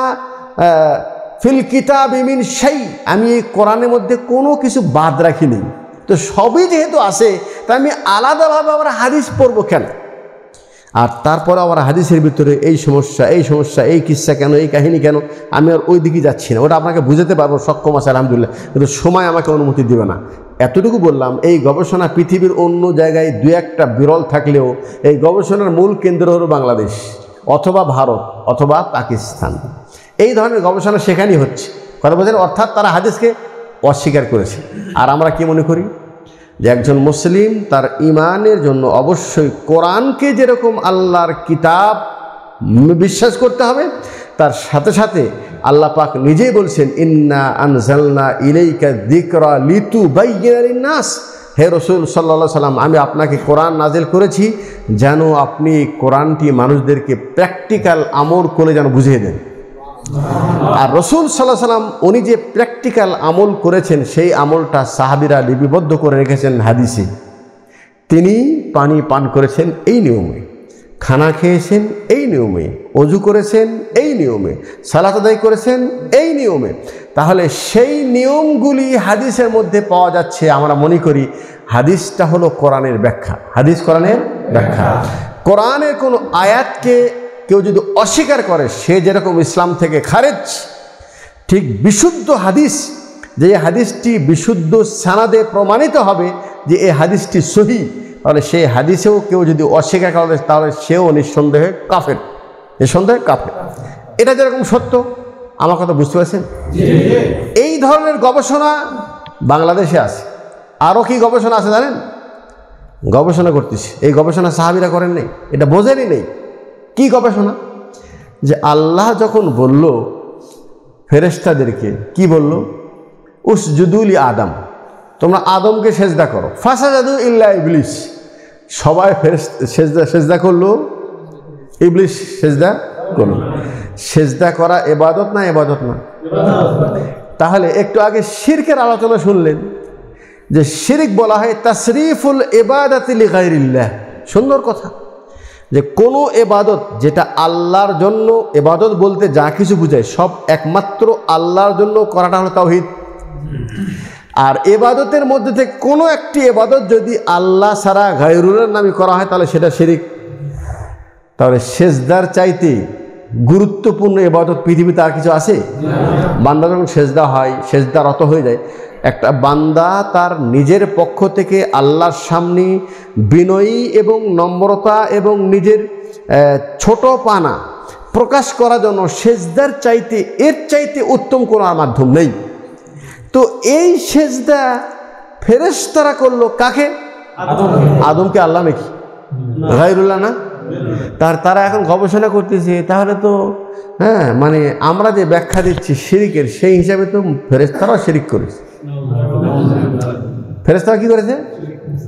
ফিল কিতাব মিন শাই, আমি এই কোরআনের মধ্যে কোনো কিছু বাদ রাখিনি, তো সবই যেহেতু আছে তা আমি আলাদাভাবে আবার হাদিস পড়ব কেন? আর তারপরে আবার হাদিসের ভিতরে এই সমস্যা, এই সমস্যা, এই কিস্সা কেন, এই কাহিনী কেন, আমি আর ওই দিকে যাচ্ছি না। ওটা আপনাকে বুঝাতে পারবো, সক্ষম আছে আলহামদুলিল্লাহ, কিন্তু সময় আমাকে অনুমতি দেবে না। এতটুকু বললাম, এই গবেষণা পৃথিবীর অন্য জায়গায় দু একটা বিরল থাকলেও এই গবেষণার মূল কেন্দ্র হলো বাংলাদেশ অথবা ভারত অথবা পাকিস্তান। এই ধরনের গবেষণা সেখানেই হচ্ছে। কথা বলছেন, অর্থাৎ তারা হাদিসকে অস্বীকার করেছে। আর আমরা কি মনে করি যে একজন মুসলিম তার ইমানের জন্য অবশ্যই কোরআনকে যেরকম আল্লাহর কিতাব বিশ্বাস করতে হবে, তার সাথে সাথে আল্লাহ পাক নিজেই বলছেন ইন্না আনজালনা ইলাইকা যিকরা লিতুবাইয়িনা লিন-নাস, হে রাসূল সাল্লাল্লাহু আলাইহি সাল্লাম, আমি আপনাকে কোরআন নাজিল করেছি যেন আপনি কোরআনটি মানুষদেরকে প্র্যাকটিক্যাল আমল করে যেন বুঝিয়ে দেন। আর রাসূল সাল্লাল্লাহু আলাইহি সাল্লাম উনি যে প্র্যাকটিক্যাল আমল করেছেন সেই আমলটা সাহাবীরা লিপিবদ্ধ করে রেখেছেন হাদিসে। তিনি পানি পান করেছেন এই নিয়মে, খানা খেয়েছেন এই নিয়মে, অজু করেছেন এই নিয়মে, সালাত আদায় করেছেন এই নিয়মে। তাহলে সেই নিয়মগুলি হাদিসের মধ্যে পাওয়া যাচ্ছে। আমরা মনে করি হাদিসটা হলো কোরআনের ব্যাখ্যা। হাদিস কোরআনের ব্যাখ্যা। কোরআনের কোনো আয়াতকে কেউ যদি অস্বীকার করে সে যেরকম ইসলাম থেকে খারেজ, ঠিক বিশুদ্ধ হাদিস, যে হাদিসটি বিশুদ্ধ সানাদে প্রমাণিত হবে যে এই হাদিসটি সহিহ, তাহলে সেই হাদিসেও কেউ যদি অস্বীকার করে তাহলে সেও নিঃসন্দেহে কাফের, নিঃসন্দেহে কাফের। এটা যেরকম সত্য, আমার কথা বুঝতে পারছেন? এই ধরনের গবেষণা বাংলাদেশে আছে। আরও কি গবেষণা আছে জানেন? গবেষণা করতেছি, এই গবেষণা সাহাবীরা করেন নেই, এটা বোঝেনই নেই। কি গবেষণা? যে আল্লাহ যখন বলল ফেরেশতাদেরকে, কি বলল? উসজুদু লি আদম, তোমরা আদমকে সেজদা করো। ফাসাজাদু ইল্লা ইবলিস, সবাই ফেরেশতা সেজদা সেজদা করলো, ইবলিস সেজদা করলো। সেজদা করা ইবাদত না ইবাদত না? তাহলে একটু আগে শিরকের আলোচনা শুনলেন যে শিরক বলা হয় তাসরিফুল ইবাদাতি লিগাইরিল্লাহ। সুন্দর কথা, যে কোনো এবাদত যেটা আল্লাহর জন্য, এবাদত বলতে যা কিছু বোঝায় সব একমাত্র আল্লাহর জন্য করাটা হলো তাওহীদ। আর এবাদতের মধ্যে থেকে কোনো একটি এবাদত যদি আল্লাহ ছাড়া গায়রুল্লাহর নামে করা হয় তাহলে সেটা শিরক। তাহলে সেজদার চাইতে গুরুত্বপূর্ণ এবাদত পৃথিবীতে আর কিছু আছে? বান্দা যখন সেজদা হয়, সেজদা রত হয়ে যায়, একটা বান্দা তার নিজের পক্ষ থেকে আল্লাহর সামনে বিনয়ী এবং নম্রতা এবং নিজের ছোট পানা প্রকাশ করার জন্য সেজদার চাইতে, এর চাইতে উত্তম কোনো মাধ্যম নেই। তো এই সেজদা ফেরেশতারা করলো কাকে? আদমকে। আল্লাহ নাকি গায়রুল্লাহ না? তার তারা এখন গবেষণা করতেছে, তাহলে তো হ্যাঁ মানে আমরা যে ব্যাখ্যা দিচ্ছি শিরিকের, সেই হিসাবে তো ফেরেশতারাও শিরিক করেছে। ফেরেশতারা কি করেছে?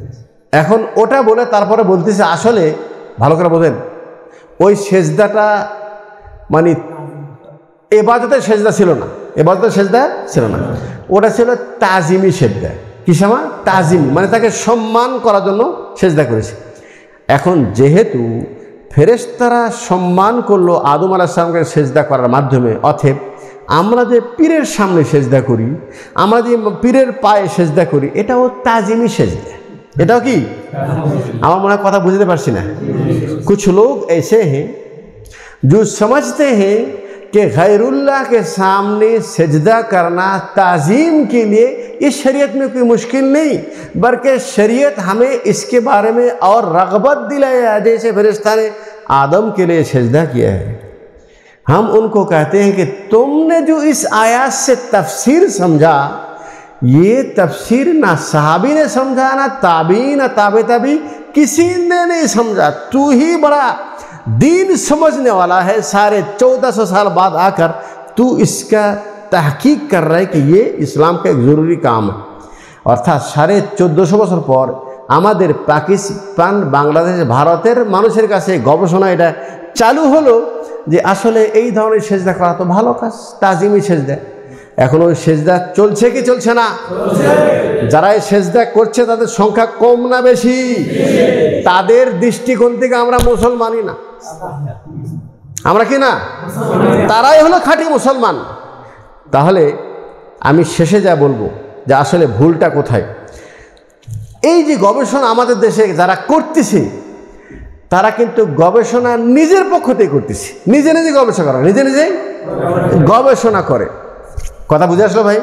এখন ওটা বলে তারপরে বলতেছে আসলে ভালো করে বোঝেন, ওই সেজদাটা মানে এবাদতের সেজদা ছিল না, এবাদতের সেজদা ছিল না, ওটা ছিল তাজিমি সেজদা। কি সময়? তাজিম, মানে তাকে সম্মান করার জন্য সেজদা করেছে। এখন যেহেতু ফেরেশতারা সম্মান করলো আদম আলাইহিস সালামকে সেজদা করার মাধ্যমে, অতএব আমরা যে পীরের সামনে সেজদা করি, আমরা যে পীরের পায়ে সেজদা করি, এটাও তাজিমি সেজদা। এটাও কি? আমার মনে হয় কথা বুঝতে পারছি না। कुछ लोग ऐसे हैं जो समझते हैं कि गैरुल्लाह के सामने सजदा करना ताज़ीम के लिए इस शरीयत में कोई मुश्किल नहीं, बल्कि शरीयत हमें इसके बारे में और रग़बत दिलाया। जैसे फरिश्ता ने आदम के लिए सजदा किया है, हम उनको कहते हैं कि तुमने जो इस आयत से तफसीर समझा, ये तफसीर ना सहाबी ने समझा, ना ताबी, ना ताबे ताबी, किसी ने नहीं समझा। तू ही बड़ा दीन समझने वाला है। साढ़े चौदह सौ साल बाद आकर तू इसका तहकीक कर रहा है कि ये इस्लाम का एक ज़रूरी काम है। अर्थात साढ़े चौदहशो बছর পর আমাদের পাকিস্তান, বাংলাদেশ, ভারতের মানুষের কাছে গবেষণা এটা চালু হলো যে আসলে এই ধরনের সেজদা করা তো ভালো কাজ, তাজিমি সেজদা। এখন ওই সেজদা চলছে কি চলছে না? যারা এই সেজদা করছে তাদের সংখ্যা কম না বেশি? তাদের দৃষ্টিকোণ থেকে আমরা মুসলমানই না, আমরা কি না? তারাই হলো খাঁটি মুসলমান। তাহলে আমি শেষে যা বলবো যে আসলে ভুলটা কোথায়। এই যে গবেষণা আমাদের দেশে যারা করতেছে, তারা কিন্তু গবেষণা নিজের পক্ষ থেকে করতেছে, নিজে নিজে গবেষণা করে, নিজে নিজে গবেষণা করে। কথা বুঝে আসলো ভাই?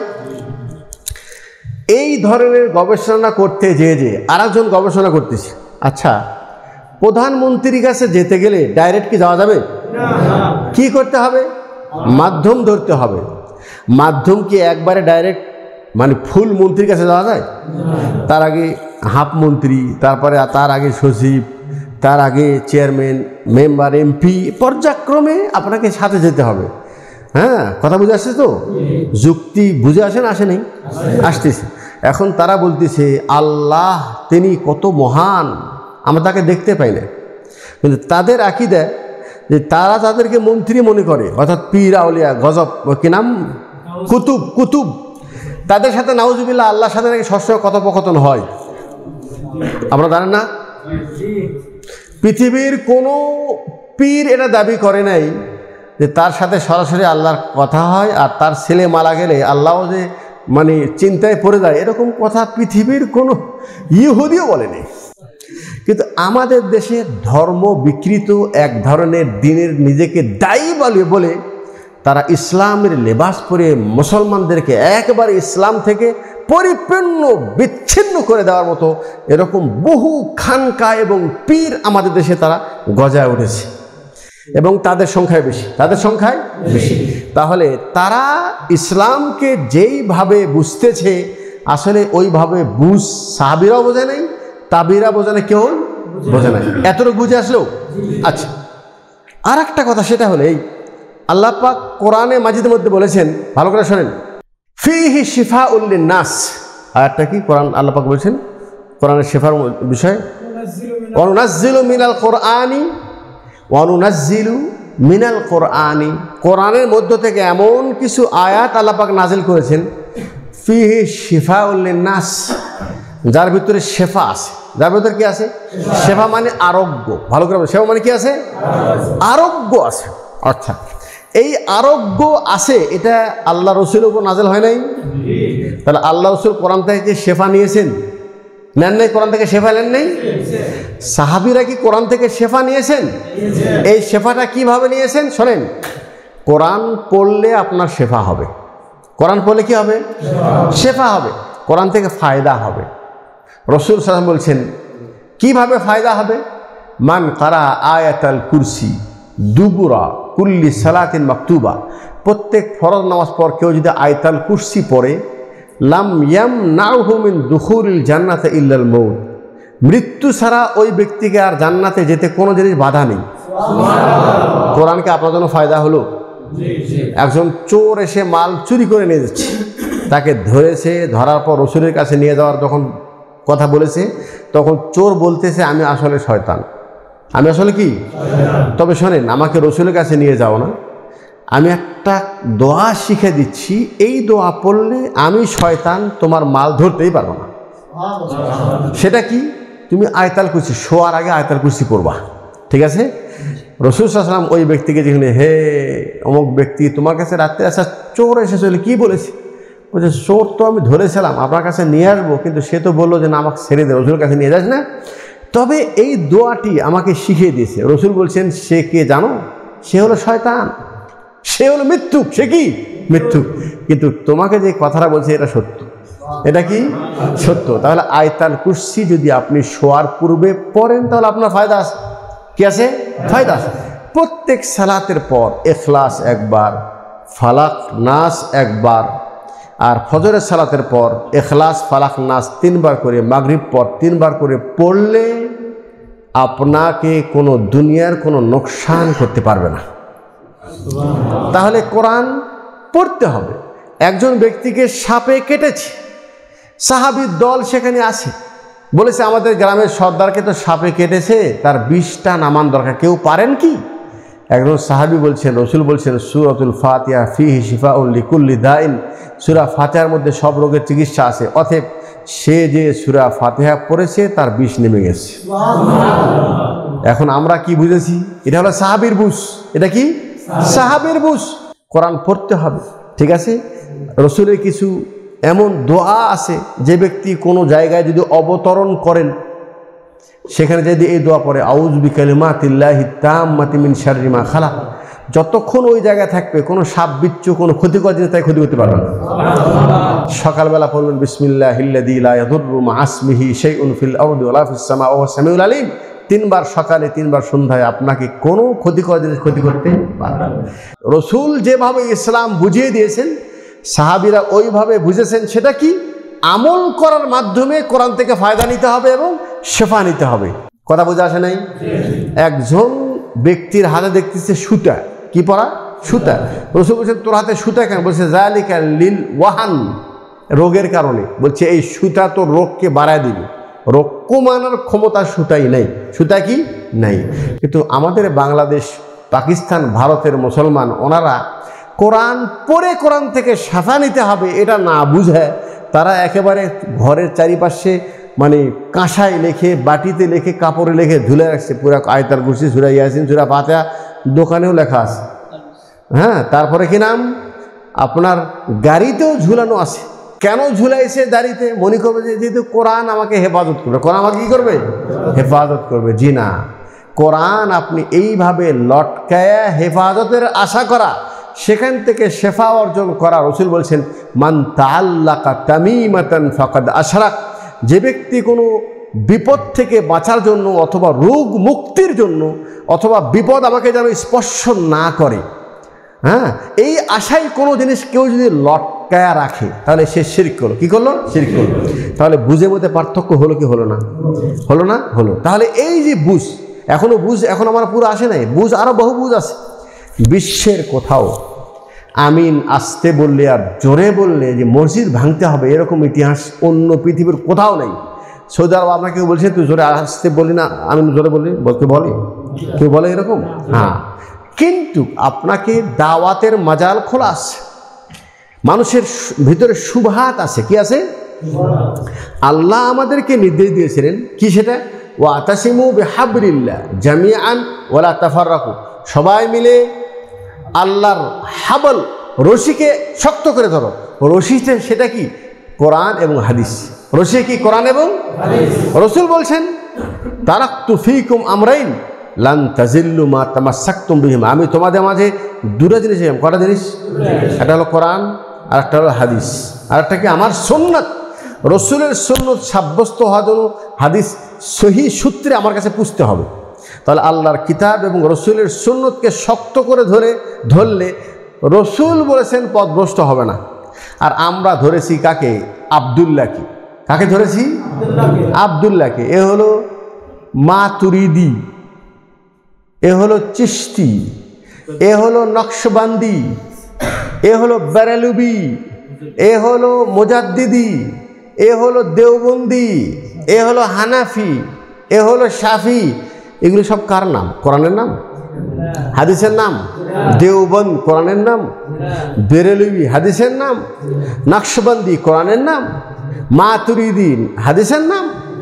এই ধরনের গবেষণা করতে যে যে আরেকজন গবেষণা করতেছে। আচ্ছা, প্রধানমন্ত্রীর কাছে যেতে গেলে ডাইরেক্ট কি যাওয়া যাবে? কি করতে হবে? মাধ্যম ধরতে হবে। মাধ্যম কি একবারে ডাইরেক্ট মানে ফুল মন্ত্রীর কাছে যাওয়া যায়? তার আগে হাফ মন্ত্রী, তারপরে তার আগে সচিব, তার আগে চেয়ারম্যান, মেম্বার, এমপি, পর্যায়ক্রমে আপনাকে সাথে যেতে হবে। হ্যাঁ, কথা বুঝে আসছে তো? যুক্তি বুঝে আসে না? আসে নেই? আসতেছে। এখন তারা বলতেছে আল্লাহ তিনি কত মহান, আমরা তাকে দেখতে পাই না, কিন্তু তাদের আকীদা যে তারা তাদেরকে মন্ত্রী মনে করে, অর্থাৎ পীর আউলিয়া গজব কি নাম কুতুব কুতুব তাদের সাথে নাউজুবিল্লাহ আল্লাহর সাথে নাকি সবসময় কথোপকথন হয়। আপনারা জানেন না? পৃথিবীর কোনো পীর এটা দাবি করে নাই যে তার সাথে সরাসরি আল্লাহর কথা হয়, আর তার ছেলে মারা গেলে আল্লাহও যে মানে চিন্তায় পড়ে যায়, এরকম কথা পৃথিবীর কোনো ইহুদিও বলেনি। কিন্তু আমাদের দেশে ধর্ম বিকৃত এক ধরনের দিনের নিজেকে দায়ী বলে বলে তারা ইসলামের লেবাস পরে মুসলমানদেরকে একেবারে ইসলাম থেকে পরিপূর্ণ বিচ্ছিন্ন করে দেওয়ার মতো এরকম বহু খানকা এবং পীর আমাদের দেশে তারা গজায় উঠেছে, এবং তাদের সংখ্যায় বেশি, তাদের সংখ্যায় বেশি। তাহলে তারা ইসলামকে যেইভাবে বুঝতেছে আসলে ওইভাবে বুঝ সাহাবীরাও বোঝে নাই, তাবিরা বোঝে না, কেউ বোঝে নাই। এতটুকু বুঝে আসলো? আচ্ছা, আর একটা কথা, সেটা হলো এই আল্লাহ পাক কোরআনে মাজিদের মধ্যে বলেছেন, ভালো করে শোনেন, ফিহি শিফাউল লিন্নাস। আয়াতটা কি? কোরআন আল্লাহ পাক বলেছেন কোরআনের শিফার বিষয়ে, ওয়ানুনাজ্জিলু মিনাল কোরআনি ওয়ানুনাজ্জিলু মিনাল কোরআনি, কোরআনের মধ্য থেকে এমন কিছু আয়াত আল্লাহ পাক নাজিল করেছেন, ফিহি শিফাউল লিন্নাস, যার ভিতরে শেফা আছে। যার ভিতরে কি আছে? শেফা মানে আরোগ্য। ভালো করে, শেফা মানে কি আছে? আরোগ্য আছে। অর্থাৎ এই আরোগ্য আছে, এটা আল্লাহ রসুলের উপর নাজিল হয় নাই? তাহলে আল্লাহ রসুল কোরআন থেকে শেফা নিয়েছেন? নেন নাই? কোরআন থেকে শেফা নেন নাই? সাহাবীরা কি কোরআন থেকে শেফা নিয়েছেন? এই শেফাটা কিভাবে নিয়েছেন শোনেন। কোরআন পড়লে আপনার শেফা হবে। কোরআন পড়লে কি হবে? শেফা হবে, কোরআন থেকে ফায়দা হবে। রসুল সাল্লাল্লাহু আলাইহি ওয়াসাল্লাম বলছেন কিভাবে ফায়দা হবে? মান কারা আয়াতাল কুরসি দুবুরা কুল্লি সালাতিন মাকতুবা, প্রত্যেক ফরজ নামাজ পর কেউ যদি আয়াতাল কুরসি পড়ে, লাম ইয়ামনাহু মিন দুখুলিল জান্নাতি ইল্লাল মউত, মৃত্যু ছাড়া ওই ব্যক্তিকে আর জান্নাতে যেতে কোনো জিনিস বাধা নেই। সুবহানাল্লাহ। কোরআনকে আপনার জন্য ফায়দা হলো? একজন চোর এসে মাল চুরি করে নিয়ে যাচ্ছে, তাকে ধরেছে, ধরার পর রসুলের কাছে নিয়ে যাওয়ার যখন কথা বলেছে, তখন চোর বলতেছে আমি আসলে শয়তান, আমি আসলে কি। তবে শোনেন, আমাকে রসুলের কাছে নিয়ে যাও না, আমি একটা দোয়া শিখে দিচ্ছি, এই দোয়া পড়লে আমি শয়তান তোমার মাল ধরতেই পারবো না। সেটা কি? তুমি আয়তাল কুরসি, শোয়ার আগে আয়তাল কুরসি পড়বা, ঠিক আছে? রসুল সাল্লাল্লাহু আলাইহি ওয়াসাল্লাম ওই ব্যক্তিকে যেখানে, হে অমুক ব্যক্তি, তোমার কাছে রাত্রে আসা চোর এসে চলে, কি বলেছে? বলছে চোর তো আমি ধরেছিলাম, আপনার কাছে নিয়ে আসবো, কিন্তু সে তো বললো যে না, আমাকে ছেড়ে দে, রসুলের কাছে নিয়ে যাস না। তবে এই দোয়াটি আমাকে শিখিয়ে দিয়েছে। রসুল বলছেন সে কে জানো? সে হলো শয়তান, সে হলো মৃত্যু। সে কি? মৃত্যু। কিন্তু তোমাকে যে কথাটা বলছে এটা সত্য। এটা কি? সত্য। তাহলে আয়তাল কুরসি যদি আপনি শোয়ার পূর্বে পড়েন তাহলে আপনার ফায়দা আছে। কি আছে? ফায়দা আছে। প্রত্যেক সালাতের পর ইখলাস একবার, ফালাক নাস একবার, আর ফজরের সালাতের পর ইখলাস ফালাক নাস তিনবার করে, মাগরিব পর তিনবার করে পড়লে আপনাকে কোনো দুনিয়ার কোনো নোকসান করতে পারবে না। তাহলে কোরআন পড়তে হবে। একজন ব্যক্তিকে সাপে কেটেছে, সাহাবীর দল সেখানে আসে, বলেছে আমাদের গ্রামের সর্দারকে তো সাপে কেটেছে, তার বিষটা নামান দরকার, কেউ পারেন কি? একজন সাহাবী বলছেন, রসুল বলছেন সূরাতুল ফাতিহা ফিহি শিফাউন লিকুল্লি দাইন, সূরা ফাতিহার মধ্যে সব রোগের চিকিৎসা আছে, অতএব সে যে সূরা ফাতিহা পড়েছে তার বিষ নেমে গেছে। এখন আমরা কি বুঝেছি? এটা হলো সাহাবীর বুঝ। এটা কি? সাহাবীর বুঝ। কোরআন পড়তে হবে, ঠিক আছে? রসুলের কিছু এমন দোয়া আছে, যে ব্যক্তি কোনো জায়গায় যদি অবতরণ করেন, সেখানে যদি এই দোয়া পড়ে, আউযু বিকালিমাতিল্লাহি তাম্মাতি মিন শাররি মা খালাক, যতক্ষণ ওই জায়গায় থাকবে কোনো সাপ বিচ্ছু, কোনো ক্ষতিকর জিনিস তাই ক্ষতি করতে পারবে না। সকালবেলা পড়বেন বিসমিল্লাহিল্লাযী লা ইয়াদুররু মা ইসমিহি শাইউন ফিল আরদি ওয়ালা ফিস সামা ওয়া হুয়াস সামিউল আলিম। তিনবার সকালে, তিনবার সন্ধ্যায় আপনাকে কোনো ক্ষতিকর জিনিস ক্ষতি করতে পারবে না। রসুল যেভাবে ইসলাম বুঝিয়ে দিয়েছেন, সাহাবীরা ওইভাবে বুঝেছেন। সেটা কি? আমল করার মাধ্যমে কোরআন থেকে ফায়দা নিতে হবে এবং শেফা নিতে হবে। কথা বোঝা আসে নাই? একজন ব্যক্তির হাতে দেখতেছে সুতা, কি পরা? সুতা। রসুল বলছেন তোর হাতে সুতা কেন? বলছে যালিকা লিল ওয়াহান, রোগের কারণে। বলছে এই সুতা তো রোগকে বাড়ায় দিবে, রোগ কমানোর ক্ষমতা সুতাই নেই। সুতা কি? নাই। কিন্তু আমাদের বাংলাদেশ, পাকিস্তান, ভারতের মুসলমান, ওনারা কোরআন পড়ে কোরআন থেকে শাফা নিতে হবে এটা না বুঝে তারা একেবারে ঘরের চারিপাশে মানে কাঁসায় লেখে, বাটিতে লেখে, কাপড়ে লেখে ঝুলে রাখছে। পুরা আয়তাল কুরসি, সূরা ইয়াসিন, সূরা ফাতিহা দোকানেও লেখা আছে। হ্যাঁ, তারপরে কি নাম, আপনার গাড়িতেও ঝুলানো আছে। কেন ঝুলাইছে দাড়িতে? মনে করবে যে যেহেতু কোরআন আমাকে হেফাজত করবে, কোরআন আমাকে কী করবে? হেফাজত করবে। জি না, কোরআন আপনি এইভাবে লটকায়া হেফাজতের আশা করা, সেখান থেকে শেফা অর্জন করা। রসুল বলছেন মান তাআল্লাকা তামিমাতান ফাকাদ আশরাক, যে ব্যক্তি কোনো বিপদ থেকে বাঁচার জন্য, অথবা রোগ মুক্তির জন্য, অথবা বিপদ আমাকে যেন স্পর্শ না করে, হ্যাঁ, এই আশায় কোনো জিনিস কেউ যদি লটকায়া রাখে তাহলে সে শিরক করলো। কি করলো? শিরক করলো। তাহলে বুঝের মধ্যে পার্থক্য হলো কি হলো না? হলো না? হলো। তাহলে এই যে বুঝ, এখনো বুঝ এখন আমার পুরো আসে নাই, বুঝ আরো বহু বুঝ আছে। বিশ্বের কোথাও আমিন আসতে বললে আর জোরে বললে যে মসজিদ ভাঙতে হবে, এরকম ইতিহাস অন্য পৃথিবীর কোথাও নেই। সৌদি আরব আপনাকে বলছে তুই জোরে আসতে বললি না, আমিন জোরে বললি, বলতে বলে কেউ বলে এরকম? হ্যাঁ, কিন্তু আপনাকে দাওয়াতের মাজাল খোলা আছে, মানুষের ভিতরে সুবহাত আছে। কি আছে? আল্লাহ আমাদেরকে নির্দেশ দিয়েছিলেন কি? সেটা ওয়াতাসিমু বিহাবলিল্লাহ জামিআন ওয়ালা তাফাররাকু, সবাই মিলে আল্লাহর হাবল, রশিকে শক্ত করে ধরো। রশিতে সেটা কি? কোরআন এবং হাদিস। রশি কি? কোরআন এবং হাদিস। রসুল বলছেন তারাকতু ফীকুম আমরাইন লান তাজিল্লু মা তামাসসাকতুম বিহিমা, আমি তোমাদের মাঝে দুটো জিনিস, কটা জিনিস? একটা হলো কোরআন, আর একটা হলো হাদিস, আর একটা কি? আমার সুন্নাত। রসুলের সুন্নাত সাব্যস্ত হওয়ার জন্য হাদিস সহি সূত্রে আমার কাছে পুছতে হবে। তাহলে আল্লাহর কিতাব এবং রসুলের সুন্নতকে শক্ত করে ধরে ধরলে রসুল বলেছেন পথভ্রষ্ট হবে না। আর আমরা ধরেছি কাকে? আব্দুল্লাহকে। কাকে ধরেছি? আব্দুল্লাহকে। এ হলো মাতুরিদি, এ হলো চিশতি, এ হলো নকশবন্দি, এ হলো বেরেলভি, এ হলো মুজাদ্দিদি, এ হলো দেওবন্দি, এ হলো হানাফি, এ হলো শাফি, এগুলো সব কার নাম? কোরআনের নাম, হাদিসের নাম। দেওবন্দ কোরআনের নাম, বেরেলভি হাদিসের নাম, নকশবন্দি কোরআনের নাম, মাতুরিদি হাদিসের নাম।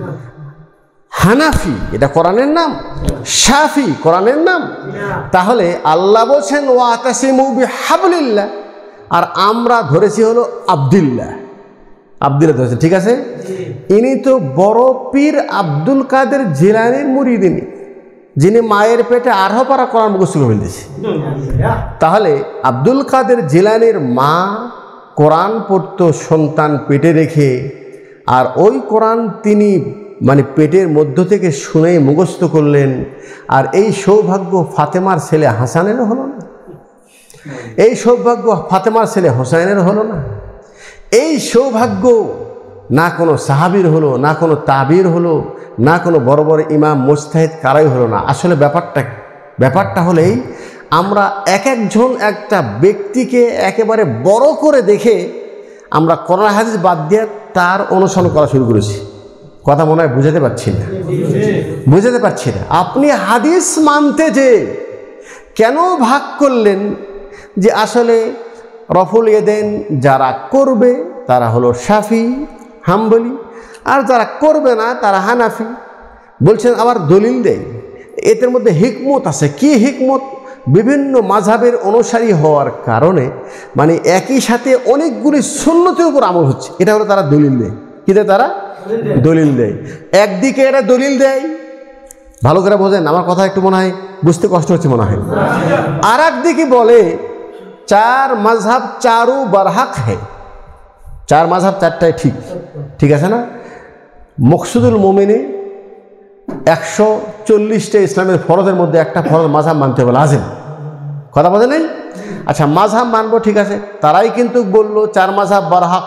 হানাফি এটা কোরআনের নাম, শাফি কোরআনের নাম। তাহলে আল্লাহ বলছেন ওয়াতাসিমু বিহাবলিল্লাহ, আর আমরা ধরেছি হলো আব্দুল্লাহ। আব্দুল্লাহ ধরেছে, ঠিক আছে। ইনি তো বড় পীর আব্দুল কাদের জিলানীর মুরিদ, ইনি যিনি মায়ের পেটে আরো পারা কোরআন মুখস্থ করে ফেলতেছে। তাহলে আব্দুল কাদের জিলানীর মা কোরআন পড়তো সন্তান পেটে রেখে, আর ওই কোরআন তিনি মানে পেটের মধ্য থেকে শুনে মুখস্থ করলেন। আর এই সৌভাগ্য ফাতেমার ছেলে হাসানেরও হলো না, এই সৌভাগ্য ফাতেমার ছেলে হোসাইনের হলো না, এই সৌভাগ্য না কোনো সাহাবীর হলো, না কোনো তাবির হলো, না কোনো বড় বড় ইমাম মুজতাহিদ কারাই হলো না। আসলে ব্যাপারটা ব্যাপারটা হলেই আমরা এক একজন একটা ব্যক্তিকে একেবারে বড় করে দেখে আমরা কোরআন হাদিস বাদ দিয়ে তার অনুসরণ করা শুরু করেছি। কথা মনে হয় বুঝাতে পারছি না, বুঝাতে পারছি না। আপনি হাদিস মানতে যে কেন ভাগ করলেন যে আসলে রফুল ইয়েদেন যারা করবে তারা হলো শাফি হাম্বলি, আর যারা করবে না তারা হানাফি। বলছেন আবার দলিল দেয়, এদের মধ্যে হিকমত আছে। কি হিকমত? বিভিন্ন মাযহাবের অনুসারী হওয়ার কারণে মানে একই সাথে অনেকগুলি সুন্নতের উপর আমল হচ্ছে, এটা হলো তারা দলিল দেয়। কি দেয়? তারা দলিল দেয়। একদিকে এরা দলিল দেয়, ভালো করে বোঝেন, আমার কথা একটু মনে হয় বুঝতে কষ্ট হচ্ছে মনে হয়। আর একদিকে বলে চার মাযহাব চারু বারহাক হ্যায়, চার মাযহাব চারটাই ঠিক, ঠিক আছে না? মকসুদুল মোমিনে একশো চল্লিশটা ইসলামের ফরজের মধ্যে একটা ফরজ মাযহাব মানতে হবে লাজিম। কথা বোঝে নাই? আচ্ছা, মাযহাব মানবো, ঠিক আছে। তারাই কিন্তু বললো চার মাযহাব বারহাক।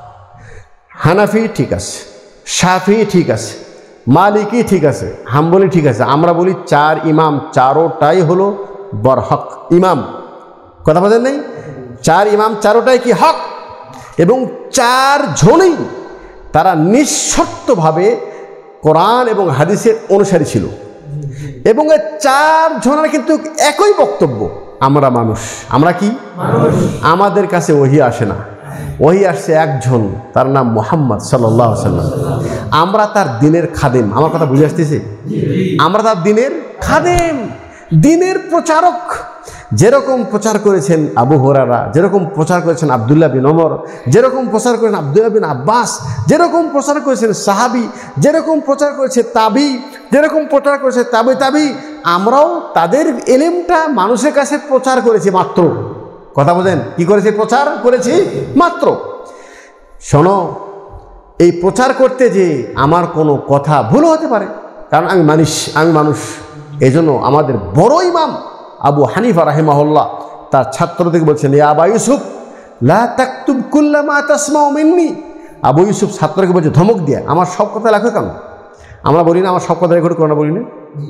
হানাফি ঠিক আছে, শাফি ঠিক আছে, মালিকি ঠিক আছে, হাম্বলি ঠিক আছে। আমরা বলি চার ইমাম চারোটাই হলো বারহাক ইমাম। কথা বোঝেন নাই? চার ইমাম চারোটাই কি হক, এবং চার জনেই তারা নিঃশর্তভাবে কোরআন এবং হাদিসের অনুসারী ছিল, এবং এই চার জনের কিন্তু একই বক্তব্য, আমরা মানুষ। আমরা কি? আমাদের কাছে ওহী আসে না, ওহী আসছে একজন, তার নাম মুহাম্মদ সাল্লাল্লাহু আলাইহি ওয়াসাল্লাম। আমরা তার দিনের খাদেম। আমার কথা বুঝে আসতেছে? আমরা তার দিনের খাদেম, দিনের প্রচারক। যেরকম প্রচার করেছেন আবু হুরায়রা, যেরকম প্রচার করেছেন আব্দুল্লাহ বিন ওমর, যেরকম প্রচার করেন আব্দুল্লাহ বিন আব্বাস, যেরকম প্রচার করেছেন সাহাবি, যেরকম প্রচার করেছে তাবি, যেরকম প্রচার করেছে তাবে তাবি, আমরাও তাদের ইলমটা মানুষের কাছে প্রচার করেছি মাত্র। কথা বোঝেন? কি করেছি? প্রচার করেছি মাত্র। শোনো, এই প্রচার করতে যে আমার কোনো কথা ভুল হতে পারে, কারণ আমি মানুষ, আমি মানুষ। এই জন্য আমাদের বড় ইমাম আবু হানিফা রাহিমাহুল্লাহ তার ছাত্রদেরকে বলছেন, ইয়া আবা ইউসুফ লা তাকতুব কুল্লা মা তাসমাউ মিন্নি। আবু ইউসুফ ছাত্রকে বলছে ধমক দিয়ে, আমার সব কথা লেখো কেন? আমরা বলি না আমার সব কথা রেকর্ড করো না, বলি না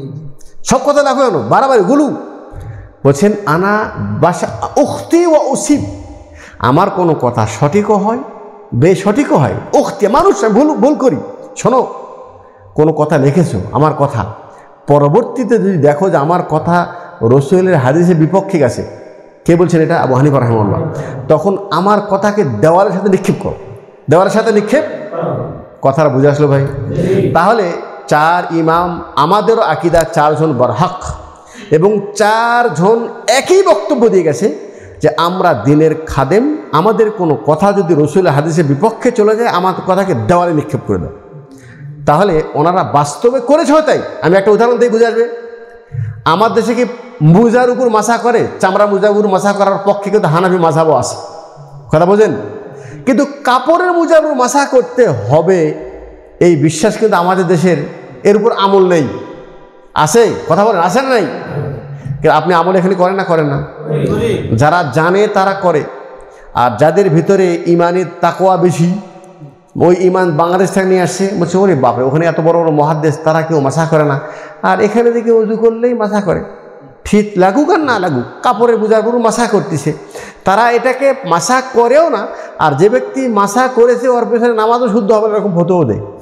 সব কথা লেখো কেন বারবার গুলু? বলছেন আনা বাসা উখতি ওয়া উসিব, আমার কোনো কথা সঠিকও হয় বেসঠিকও হয়। উখতি মানুষ, ভুল ভুল করি। শোনো, কোনো কথা লিখেছো আমার কথা, পরবর্তীতে যদি দেখো যে আমার কথা রসুলের হাদিসের বিপক্ষে গেছে, কে বলছেন এটা? আবু হানিফা রাহিমাহুল্লাহ। তখন আমার কথাকে দেওয়ালের সাথে নিক্ষেপ করো, দেওয়ালের সাথে নিক্ষেপ। কথাটা বুঝে আসলো ভাই? তাহলে চার ইমাম, আমাদেরও আকিদা চারজন বারহাক, এবং চারজন একই বক্তব্য দিয়ে গেছে যে আমরা দিনের খাদেম, আমাদের কোনো কথা যদি রসুলের হাদিসের বিপক্ষে চলে যায় আমার কথাকে দেওয়ালে নিক্ষেপ করে দাও। তাহলে ওনারা বাস্তবে করেছে তাই। আমি একটা উদাহরণ দিয়ে বুঝে আসবে। আমার দেশে কি মুজার উপর মাসা করে? চামড়া মুজার উপর মাসা করার পক্ষে কিন্তু হানাফি মাযহাবও আছে। কথা বোঝেন? কিন্তু কাপড়ের মুজার উপর মাসা করতে হবে এই বিশ্বাস কিন্তু আমাদের দেশের এর উপর আমল নেই। আছে? কথা বলেন, আছে না নাই? আপনি আমল এখানে করেন না? করেন না? যারা জানে তারা করে, আর যাদের ভিতরে ইমানের তাকওয়া বেশি, ওই ইমান বাংলাদেশ থেকে নিয়ে আসছে, বলছে ওরে বাপরে ওখানে এত বড় বড় মহাদ্দেশ, তারা কেউ মাসা করে না, আর এখানে দেখে উজু করলেই মাসা করে। ঠিক লাগুক আর না লাগুক, কাপড়ের বোঝার পুরো মাসা করতেছে। তারা এটাকে মাসা করেও না, আর যে ব্যক্তি মাসা করেছে ওর পেছনে নামাজও শুদ্ধ হবে এরকম ফতোও দেয়।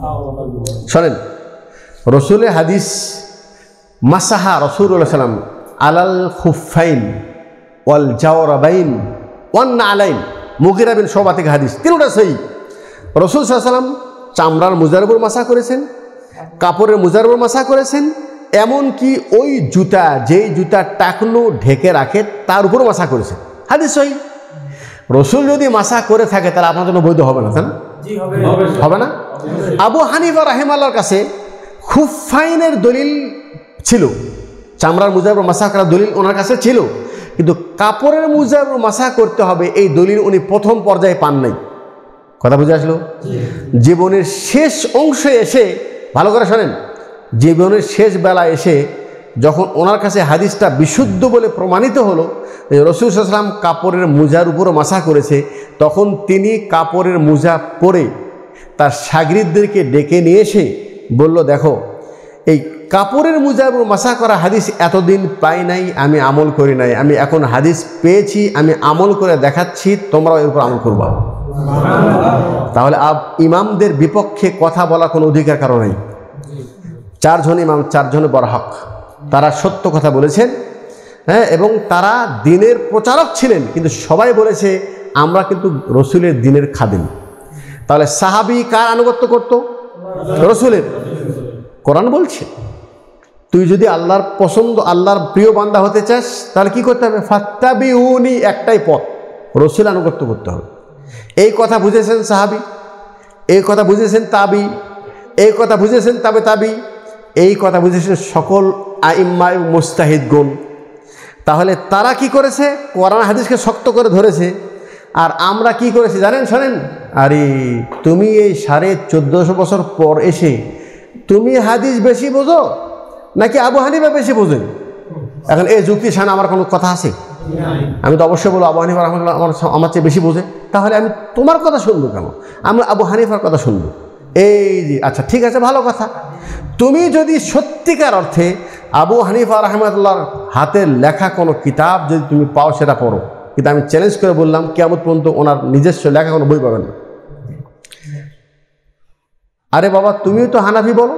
শোনেন, রসুলের হাদিস মাসাহা রসুল্লাহ সাল্লাম আলাল খুফাইন ওয়াল জাওরাবাইন ওয়ান নালাইন, মুগিরা বিন শুবা থেকে হাদিস, তিনটা সহি। রসুল সাল্লাল্লাহু আলাইহি ওয়াসাল্লাম চামড়ার মুজার উপর মাসা করেছেন, কাপড়ের মুজার উপর মাসা করেছেন, এমনকি ওই জুতা যেই জুতা টাকনু ঢেকে রাখে তার উপর মাসা করেছেন, হাদিস সহি। রসুল যদি মাসা করে থাকে তাহলে আপনার জন্য বৈধ হবে না, তাই না? হবে না? আবু হানিফা রাহিমাহুল্লাহর কাছে খুফাইনের দলিল ছিল, চামড়ার মুজার উপর মাসা করার দলিল ওনার কাছে ছিল, কিন্তু কাপড়ের মুজার উপর মাসা করতে হবে এই দলিল উনি প্রথম পর্যায়ে পান নাই। কথা বুঝে আসলো? জীবনের শেষ অংশে এসে, ভালো করে শোনেন, জীবনের শেষ বেলা এসে যখন ওনার কাছে হাদিসটা বিশুদ্ধ বলে প্রমাণিত হলো, রসুল সাল্লাল্লাহু আলাইহি ওয়াসাল্লাম কাপড়ের মুজার উপরও মাসা করেছে, তখন তিনি কাপড়ের মুজা পরে তার শাগিরদেরকে ডেকে নিয়ে এসে বলল, দেখো এই কাপড়ের মুজার উপর মাসা করা হাদিস এতদিন পাই নাই, আমি আমল করি নাই, আমি এখন হাদিস পেয়েছি, আমি আমল করে দেখাচ্ছি, তোমরাও এর উপর আমল করবা। তাহলে আব ইমামদের বিপক্ষে কথা বলা কোনো অধিকার কারো নেই। চারজন ইমাম, চারজনে বরহক, তারা সত্য কথা বলেছেন, হ্যাঁ, এবং তারা দ্বীনের প্রচারক ছিলেন, কিন্তু সবাই বলেছে আমরা কিন্তু রসুলের দ্বীনের খাদেম। তাহলে সাহাবী কার আনুগত্য করত? রসুলের। কোরআন বলছে তুই যদি আল্লাহর পছন্দ, আল্লাহর প্রিয় বান্দা হতে চাস তাহলে কি করতে হবে? ফাত্তাবিউনি, একটাই পথ, রসুল আনুগত্য করতে হবে। এই কথা বুঝেছেন সাহাবী, এই কথা বুঝেছেন তাবি, এই কথা বুঝেছেন তাবে তাবি, এই কথা বুঝেছেন সকল আইম্মা মুস্তাহিদগণ। তাহলে তারা কি করেছে? কোরআন হাদিসকে শক্ত করে ধরেছে। আর আমরা কি করেছি জানেন? শোনেন, আরে তুমি এই সাড়ে চোদ্দোশো বছর পর এসে তুমি হাদিস বেশি বোঝো নাকি আবু হানিফা বেশি বোঝেন? এখন এই যুক্তি সামনে আমার কোনো কথা আছে? আমি তো অবশ্যই বলবো আবু হানিফা রাহমাতুল্লাহ আমার আমার চেয়ে বেশি বোঝে, তাহলে আমি তোমার কথা শুনবো কেন? আমি আবু হানিফার কথা শুনবো। এই যে আচ্ছা ঠিক আছে, ভালো কথা। তুমি যদি সত্যিকার অর্থে আবু হানিফা রাহমাতুল্লাহর হাতের লেখা কোনো কিতাব যদি তুমি পাও সেটা পড়ো, কিন্তু আমি চ্যালেঞ্জ করে বললাম কিয়ামত পর্যন্ত ওনার নিজস্ব লেখা কোনো বই পাবেন না। আরে বাবা, তুমিও তো হানাফি বলো,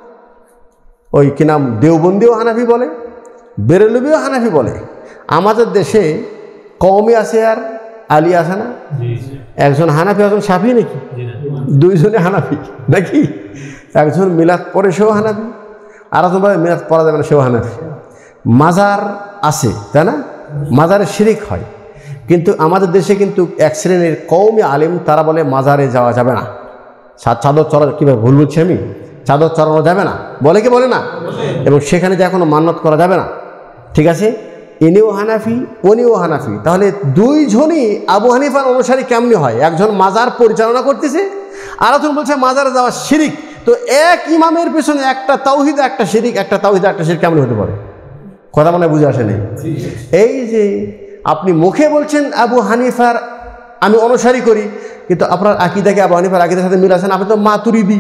ওই কি নাম দেওবন্দিও হানাফি বলে, বেরেলবিও হানাফি বলে। আমাদের দেশে কওমি আছে আর আলী আছে না? একজন হানাফি, একজন শাফি নাকি? দুইজনে হানাফি নাকি? একজন মিলাদ পড়ে সেও হানাফি, আর একজন ভাবে মিলাদ পড়া যাবে না সেও হানাফি। মাজার আছে, তাই না? মাজারে শিরিক হয়, কিন্তু আমাদের দেশে কিন্তু এক শ্রেণীর কওমি আলেম তারা বলে মাজারে যাওয়া যাবে না, চাদর চড়া, কীভাবে ভুল বলছি আমি, চাদর চড়ানো যাবে না, বলে কি বলে না? এবং সেখানে যা কোনো মান্নত করা যাবে না। ঠিক আছে, ইনিও হানাফি, উনিও হানাফি। তাহলে দুইজনই আবু হানিফার অনুসারী কেমনি হয়? একজন মাজার পরিচালনা করতেছে, আর একজন বলছে মাজারে যাওয়া শিরিক। তো এক ইমামের পেছনে একটা তাওহীদ, একটা শিরিক, একটা তাওহীদ, একটা শিরিক কেমন হতে পারে? কথা মানে বুঝে আসে নেই। এই যে আপনি মুখে বলছেন আবু হানিফার আমি অনুসারী করি, কিন্তু আপনার আকীদাকে আবু হানিফার আকীদার সাথে মিল আছে না? আপনি তো মাতুরিদি,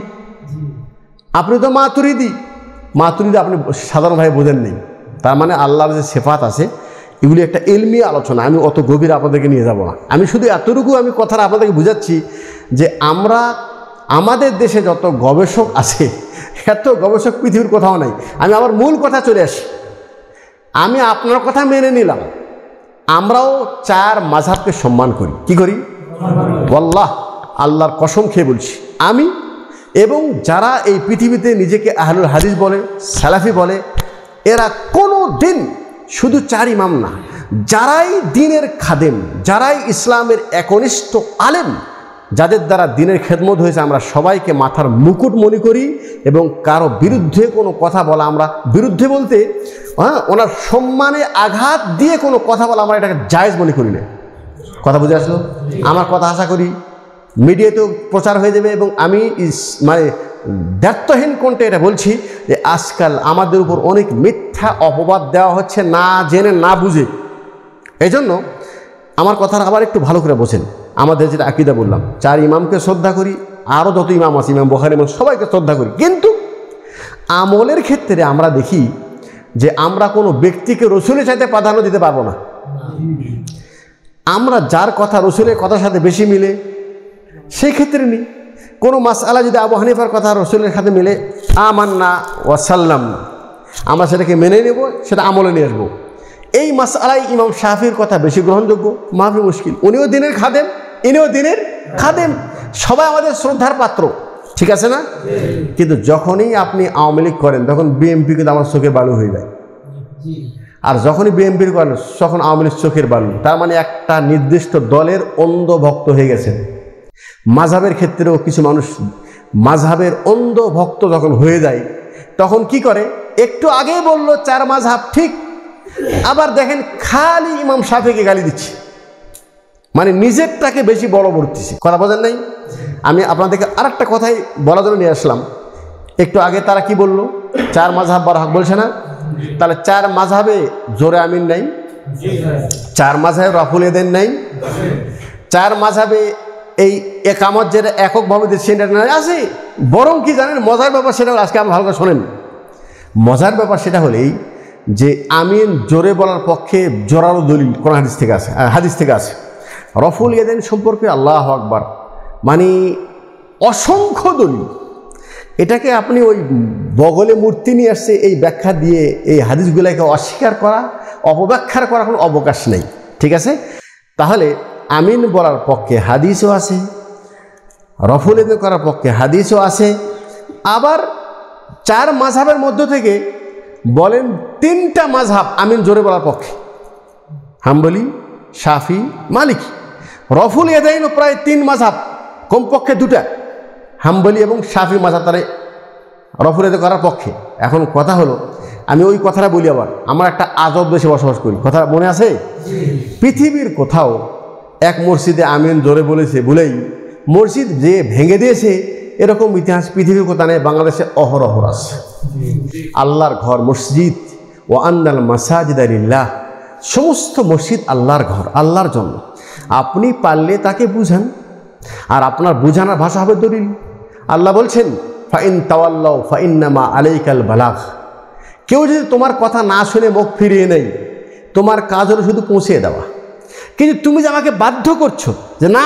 আপনি তো মাতুরিদি মাতুরিদি আপনি সাধারণভাবে বোঝেন নেই। তার মানে আল্লাহর যে সিফাত আছে এগুলি একটা ইলমি আলোচনা, আমি অত গভীর আপনাদেরকে নিয়ে যাব না। আমি শুধু এতটুকু আমি কথাটা আপনাদেরকে বুঝাচ্ছি যে আমরা আমাদের দেশে যত গবেষক আছে, এত গবেষক পৃথিবীর কোথাও নাই। আমি আমার মূল কথা চলে আসি। আমি আপনার কথা মেনে নিলাম, আমরাও চার মাযহাবকে সম্মান করি। কি করি? ওয়াল্লাহ, আল্লাহর কসম খেয়ে বলছি, আমি এবং যারা এই পৃথিবীতে নিজেকে আহলুল হাদিস বলে, সালাফি বলে, এরা কোনো দিন শুধু চার ইমাম না, যারাই দ্বীনের খাদেম, যারাই ইসলামের একনিষ্ঠ আলেম, যাদের দ্বারা দ্বীনের খেদমত হয়েছে, আমরা সবাইকে মাথার মুকুট মনে করি। এবং কারো বিরুদ্ধে কোনো কথা বলা, আমরা বিরুদ্ধে বলতে হ্যাঁ ওনার সম্মানে আঘাত দিয়ে কোনো কথা বলা আমরা এটাকে জায়েজ মনে করি না। কথা বুঝে আসলো? আমার কথা আশা করি মিডিয়াতেও প্রচার হয়ে যাবে। এবং আমি মানে দ্ব্যর্থহীন কণ্ঠে এটা বলছি যে আজকাল আমাদের উপর অনেক মিথ্যা অপবাদ দেওয়া হচ্ছে, না জেনে না বুঝে। এই জন্য আমার কথাটা আবার একটু ভালো করে বোঝেন। আমাদের যেটা আকীদা বললাম, চার ইমামকে শ্রদ্ধা করি, আরও যত ইমাম আছে, ইমাম বুখারী, ইমাম সবাইকে শ্রদ্ধা করি, কিন্তু আমলের ক্ষেত্রে আমরা দেখি যে আমরা কোনো ব্যক্তিকে রসুলের চাইতে প্রাধান্য দিতে পারবো না। আমরা যার কথা রসুলের কথার সাথে বেশি মিলে সেই ক্ষেত্রে নিই। কোনো মাসআলা যদি আবু হানিফার কথা রসুলের সাথে মিলে আমান্না ওয়াসাল্লাম, আমরা সেটাকে মেনে নেব, সেটা আমলে নিয়ে আসবো। এই মাসআলায় ইমাম শাফির কথা বেশি গ্রহণযোগ্য, মাফি মুশকিল। উনিও দিনের খাদেম, ইনিও দিনের খাদেম, সবাই আমাদের শ্রদ্ধার পাত্র, ঠিক আছে না? কিন্তু যখনই আপনি আওয়ামী লীগ করেন তখন বিএনপি কিন্তু আমার চোখে বালু হয়ে যায়, আর যখনই বিএনপির করেন তখন আওয়ামী লীগ চোখের বালু। তার মানে একটা নির্দিষ্ট দলের অন্ধ ভক্ত হয়ে গেছেন। মাযহাবের ক্ষেত্রেও কিছু মানুষ মাযহাবের অন্ধ ভক্ত যখন হয়ে যায় তখন কি করে, একটু আগেই বলল চার মাযহাব ঠিক, আবার দেখেন খালি ইমাম শাফিকে গালি দিচ্ছে, মানে নিজেরটাকে বেশি বড় করতেছে। কথা বোঝেন নাই? আমি আপনাদেরকে আর একটা কথাই বলার জন্য নিয়ে আসলাম। একটু আগে তারা কি বলল, চার মাযহাব বার হক বলছে না? তাহলে চার মাযহাবে জোরে আমিন নাই, চার মাযহাবে রাফুল ইয়াদাইন নাই, চার মাযহাবে এই একামত যেটা এককভাবে সেটা আছে। বরং কি জানেন মজার ব্যাপার, সেটা আজকে আমি ভালো করে শোনেন। মজার ব্যাপার সেটা হলেই যে আমিন জোরে বলার পক্ষে জোরালো দলিল কোরআন হাদিস থেকে আছে, হাদিস থেকে আছে। রাফুল ইয়াদাইন সম্পর্কে আল্লাহু আকবার মানে অসংখ্য দলিল। এটাকে আপনি ওই বগলে মূর্তি নিয়ে আসছে এই ব্যাখ্যা দিয়ে এই হাদিসগুলোকে অস্বীকার করা, অপব্যাখ্যার করার কোনো অবকাশ নেই, ঠিক আছে? তাহলে আমিন বলার পক্ষে হাদিসও আছে, রাফুল ইয়াদাইন করার পক্ষে হাদিসও আছে। আবার চার মাযহাবের মধ্য থেকে বলেন তিনটা মাযহাব আমিন জোরে বলার পক্ষে, হাম্বলি, শাফি, মালিকি। রাফুল ইয়াদাইনও প্রায় তিন মাযহাব, কমপক্ষে দুটা, হাম্বলি এবং শাফি মাযহাব তারা রাফুল ইয়াদাইন করার পক্ষে। এখন কথা হলো, আমি ওই কথাটা বলি, আবার আমরা একটা আজব দেশে বসবাস করি, কথা মনে আছে? পৃথিবীর কোথাও এক মসজিদে আমিন জোরে বলেছে বলেই মসজিদ যে ভেঙে দিয়েছে এরকম ইতিহাস পৃথিবীর কোথাও নেই, বাংলাদেশে অহরহ আছে। আল্লাহর ঘর মসজিদ, ও আন্নাল মাসাজিদা লিল্লাহ, সমস্ত মসজিদ আল্লাহর ঘর, আল্লাহর জন্য। আপনি পারলে তাকে বুঝান, আর আপনার বুঝানোর ভাষা হবে দলিল। আল্লাহ বলছেন ফাইন তাওয়াল্লাউ ফাইন্নামা আলাইকাল বালাগ, কেউ যদি তোমার কথা না শুনে মুখ ফিরিয়ে নেই, তোমার কাজ হলো শুধু পৌঁছে দেওয়া। কিন্তু তুমি যে আমাকে বাধ্য করছো যে না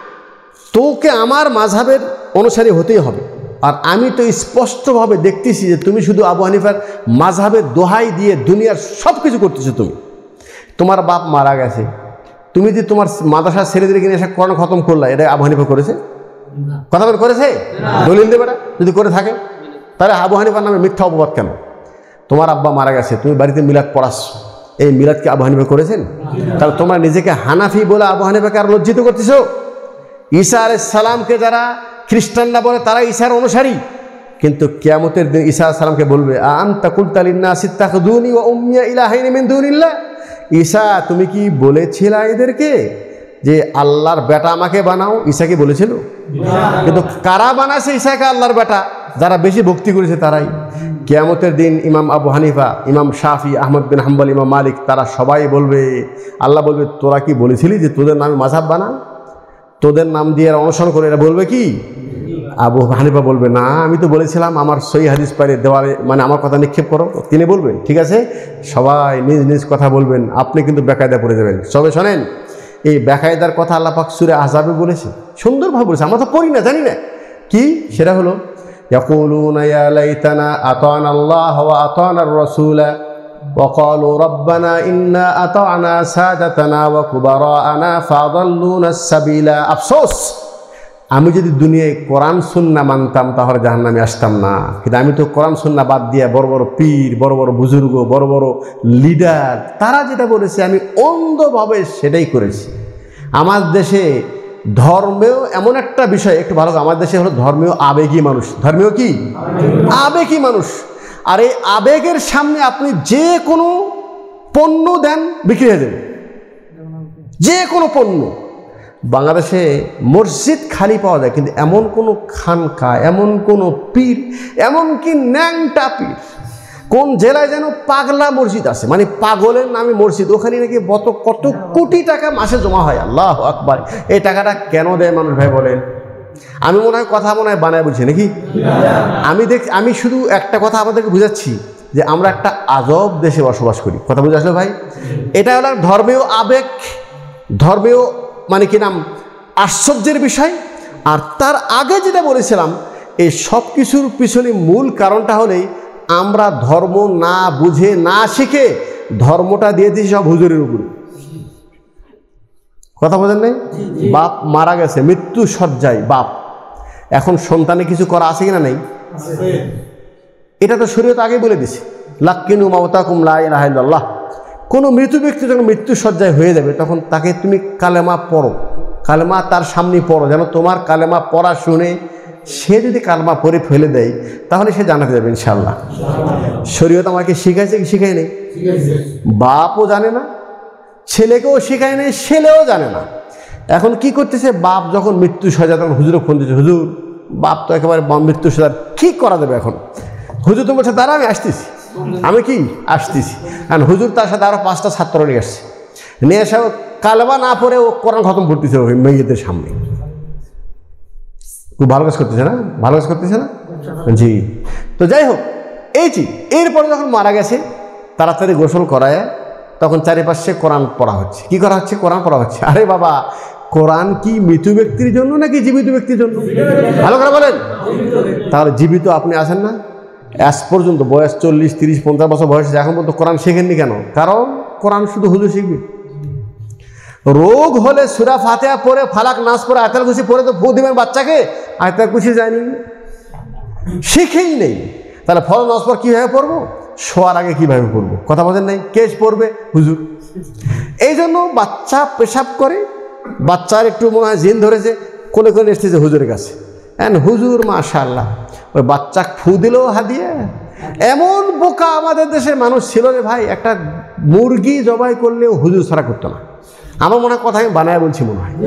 তোকে আমার মাযহাবের অনুসারী হতেই হবে, আর আমি তো স্পষ্টভাবে দেখতেছি যে তুমি শুধু আবু হানিফার মাযহাবের দোহাই দিয়ে দুনিয়ার সব কিছু করতেছো। তুমি তোমার বাপ মারা গেছে, তুমি যে তোমার মাদ্রাসার ছেলেদেরকে নিয়ে এসে কোরআন খতম করলা, এটা আবু হানিফা করেছে? কথা বলে করেছে? দলিল দেবে না যদি করে থাকে? তাহলে আবু হানিফার নামে মিথ্যা অপবাদ কেন? তোমার আব্বা মারা গেছে, তুমি বাড়িতে মিলাদ পড়াচ্ছ, এই মিলাদ কি আবু হানিফা করেছেন? তাহলে তোমরা নিজেকে হানাফি বলে আবু হানিফাকে আর লজ্জিত করতেছো। ঈসা আলাইহিস সালামকে যারা খ্রিস্টানরা বলে তারা ঈসার অনুসারী, কিন্তু কিয়ামতের দিন ঈসা আলাইহিস সালামকে বলবে আনতা কুলতা লিন-নাসি ইত্তাখিযুনি ওয়া উম্মিয়া ইলাহাইনি মিন দুনিল্লাহ, ঈসা তুমি কি বলেছিলা এদেরকে যে আল্লাহর বেটা আমাকে বানাও? ঈসা কি বলেছিল? কিন্তু কারা বানাছে ঈসাকে আল্লাহর বেটা? যারা বেশি ভক্তি করেছে তারাই। কিয়ামতের দিন ইমাম আবু হানিফা, ইমাম শাফি, আহমদ বিন হাম্বল, ইমাম মালিক, তারা সবাই বলবে, আল্লাহ বলবে তোরা কি বলেছিলি যে তোদের নামে মাযহাব বানা, তোদের নাম দিয়ে অনুসরণ করে? এরা বলবে কি? আবু হানিফা বলবে না, আমি তো বলেছিলাম আমার সহি হাদিস পাইলে দেওয়ালে মানে আমার কথা নিক্ষেপ করো। তিনি বলবেন ঠিক আছে, সবাই নিজ নিজ কথা বলবেন, আপনি কিন্তু বেকায়দা পড়ে যাবেন। সবে শোনেন, এই বেকায়দার কথা আল্লাহ পাক সূরা আহজাবে বলেছে, সুন্দরভাবে বলেছে, আমরা তো পড়ি না, জানি না কি। সেটা হলো ইয়াকুলুনা ইয়া লাইতানা আতানা আল্লাহ ওয়া আতানা আর-রাসূলা ওয়া ক্বালু রাব্বানা ইন্না আতানা সাদাতানা ওয়া কুবারানা ফাদাল্লুনা আস-সাবিলা। আফসোস, আমি যদি দুনিয়ায় কোরআন সুন্নাহ মানতাম তাহলে জাহান্নামে আসতাম না। কিন্তু আমি তো কোরআন সুন্নাহ বাদ দিয়ে বড় বড় পীর, বড় বড় বুজুর্গ, বড় বড় লিডার, তারা যেটা বলেছে আমি অন্ধভাবে সেটাই করেছি। আমার দেশে ধর্মেও এমন একটা বিষয়, একটু ভালো, আমার দেশে হলো ধর্মীয় আবেগী মানুষ। ধর্মীয় কি? আবেগী মানুষ। আর এই আবেগের সামনে আপনি যে কোনো পণ্য দেন বিক্রি হয়ে যাবে, যে কোনো পণ্য। বাংলাদেশে মসজিদ খালি পাওয়া যায়, কিন্তু এমন কোনো খানকা, এমন কোনো পীর, এমনকি ন্যাংটা পীর, কোন জেলায় যেন পাগলা মসজিদ আছে, মানে পাগলের নামে মসজিদ, ওখানে নাকি কত কত কোটি টাকা মাসে জমা হয়। আল্লাহু আকবার! এই টাকাটা কেন দেয় মানুষ ভাই বলেন? আমি মনে হয় কথা মনে হয় বানায় বুঝছি নাকি? আমি দেখ আমি শুধু একটা কথা আপনাদেরকে বুঝাচ্ছি যে আমরা একটা আজব দেশে বসবাস করি। কথা বুঝে আসলো ভাই? এটা হলো ধর্মীয় আবেগ, ধর্মীয় মানে কি নাম আশ্চর্যের বিষয়, আর তার আগে যেটা বলেছিলাম, এই সব কিছুর পিছনে মূল কারণটা হলেই আমরা ধর্ম না বুঝে না শিখে ধর্মটা দিয়ে দিয়েছি সব হুজুরের উপরে। কথা বোঝেন নাই? বাপ মারা গেছে, মৃত্যু শয্যায় বাপ, এখন সন্তানে কিছু করা আছে কিনা? নেই। এটা তো শরীয়ত আগে বলে দিছে, লাক্কিনু মাওতাকুম লা ইলাহা ইল্লাল্লাহ। কোনো মৃত ব্যক্তি যখন মৃত্যু শয্যায় হয়ে যাবে তখন তাকে তুমি কালেমা পড়ো, কালেমা তার সামনে পড়ো, যেন তোমার কালেমা পড়া শুনে সে যদি কালেমা পড়ে ফেলে দেয় তাহলে সে জানাতে যাবে ইনশাআল্লাহ। শরীয়ত আমাকে শিখাইছে কি শিখায় নেই? বাপও জানে না, ছেলেকেও শিখায় নেই, ছেলেও জানে না। এখন কি করতেছে, বাপ যখন মৃত্যু সজ্জা তখন হুজুরও ফোন দিচ্ছে, হুজুর বাপ তো একেবারে মৃত্যু সজ্জার, কি করা যাবে এখন? হুজুর তো বলছে দাঁড়া আমি আসতেছি, আমি কি আসতেছি। কারণ হুজুর তার সাথে আরো পাঁচটা ছাত্র নিয়ে আসছে, নিয়ে এসে কালেমা না পড়ে ও কোরআন খতম করতেছে ওই মেয়েদের সামনে। খুব ভালো কাজ করতেছে না? ভালো কাজ করতেছে না? জি। তো যাই হোক, এই জি এরপরে যখন মারা গেছে তাড়াতাড়ি গোসল করায় তখন চারিপাশে কোরআন পড়া হচ্ছে। কি করা হচ্ছে? কোরআন পড়া হচ্ছে। আরে বাবা, কোরআন কি মৃত ব্যক্তির জন্য নাকি জীবিত ব্যক্তির জন্য? ভালো করে বলেন। তাহলে জীবিত আপনি আছেন না, আজ পর্যন্ত বয়স চল্লিশ তিরিশ পঞ্চাশ বছর বয়স, এখন পর্যন্ত কোরআন শেখেননি কেন? কারণ কোরআন শুধু হুজুর শিখবে। রোগ হলে সূরা ফাতিহা পড়ে ফালাক নাস পড়ে আয়াতুল কুরসি পড়ে তো ফু দিবেন বাচ্চাকে, আয়াতুল কুরসি জানি শিখেই নেই। তাহলে ফরজ নামাজ পড় কীভাবে পড়বো? শোয়ার আগে কীভাবে পড়বো? কথা বলেন নাই? কেস পড়বে হুজুর। এই জন্য বাচ্চা পেশাব করে, বাচ্চার একটু মনে হয় জিন ধরেছে, কোলে কোলে এসেছে হুজুরের কাছে, এন্ড হুজুর মাশাআল্লাহ ওই বাচ্চা ফু দিলেও হাদিয়া। এমন বোকা আমাদের দেশের মানুষ ছিল রে ভাই, একটা মুরগি জবাই করলেও হুজুর ছাড়া করতো না। আমার মনে হয় কথা আমি বানায় বলছি মনে হয়।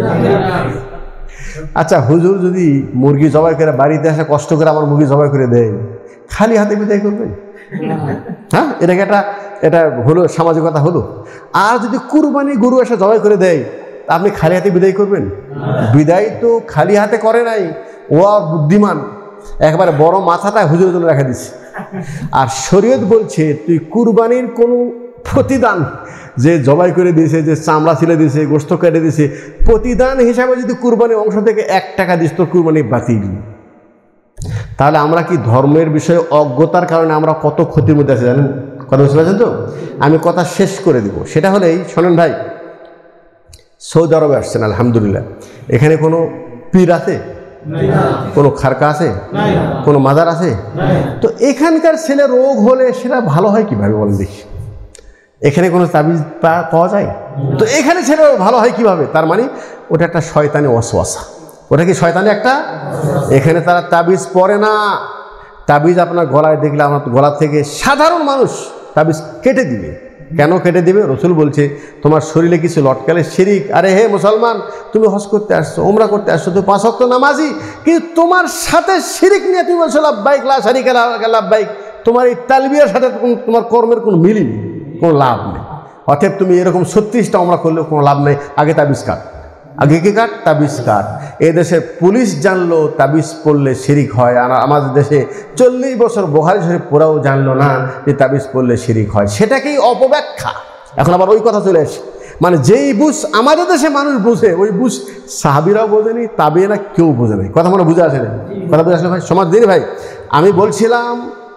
আচ্ছা, হুজুর যদি মুরগি জবাই করে বাড়িতে আসে কষ্ট করে আমার মুরগি জবাই করে দেয়, খালি হাতে বিদায় করবেন? হ্যাঁ, এটাকে একটা এটা হলো সামাজিকতা হলো। আর যদি কুরবানি গরু এসে জবাই করে দেয় আপনি খালি হাতে বিদায় করবেন? বিদায় তো খালি হাতে করে নাই, ও বুদ্ধিমান, একবারে বড় মাথাটা হুজুরের জন্য রেখে দিচ্ছে। আর শরীয়ত বলছে তুই কুরবানির কোনো প্রতিদান, যে জবাই করে দিয়েছে, যে চামড়া ছিলে দিয়েছে, গোস্ত কেটে দিয়েছে, প্রতিদান হিসাবে যদি কুরবানির অংশ থেকে এক টাকা দিস তোর কুরবানি বাতিল। তাহলে আমরা কি ধর্মের বিষয়ে অজ্ঞতার কারণে আমরা কত ক্ষতির মধ্যে আছি জানেন? কথা বুঝতে পারছেন তো? আমি কথা শেষ করে দিব, সেটা হলেই শোনেন ভাই, সৌদি আরবে আসছেন আলহামদুলিল্লাহ, এখানে কোনো পীর আছে? কোনো খারকা আছে? কোনো মাজার আছে? তো এখানকার ছেলে রোগ হলে সেটা ভালো হয় কিভাবে বলেন দেখি? এখানে কোনো তাবিজ পাওয়া যায়? তো এখানে ছেলে ভালো হয় কিভাবে? তার মানে ওটা একটা শয়তানি ওয়াসওয়াসা। ওটা কি শয়তানি একটা? এখানে তারা তাবিজ পরে না। তাবিজ আপনার গলায় দেখলে আমার গলা থেকে সাধারণ মানুষ তাবিজ কেটে দিবে। কেন কেটে দিবে? রসুল বলছে তোমার শরীরে কিছু লটকালে শিরিক। আরে হে মুসলমান, তুমি হজ করতে আসছো, ওমরা করতে আসছো, তুমি পাঁচ ওয়াক্ত নামাজি, কিন্তু তোমার সাথে শিরিক নিয়ে তুমি বলছো লাব্বাইক লা শারিকা লাকা লাব্বাইক। তোমার এই তালবিয়ার সাথে তোমার কর্মের কোনো মিলই নেই, কোনো লাভ নেই। অতএব তুমি এরকম ছত্রিশটা ওমরা করলেও কোনো লাভ নেই, আগে তাবিজ কাট। আগে কি কাট? তাবিজ কাট। এ দেশের পুলিশ জানলো তাবিজ পড়লে শিরিক হয়, আর আমাদের দেশে চল্লিশ বছর বুখারী শরীফ পড়াও জানলো না যে তাবিজ পড়লে শিরিক হয়। সেটাকেই অপব্যাখ্যা। এখন আবার ওই কথা চলে আসে, মানে যেই বুঝ আমাদের দেশে মানুষ বুঝে, ওই বুঝ সাহাবিরাও বোঝেনি, তাবিয়েরা কেউ বোঝে নাই। কথা মনে বুঝে আসে না? কথা বুঝে আসলে ভাই সমাজ দিন ভাই। আমি বলছিলাম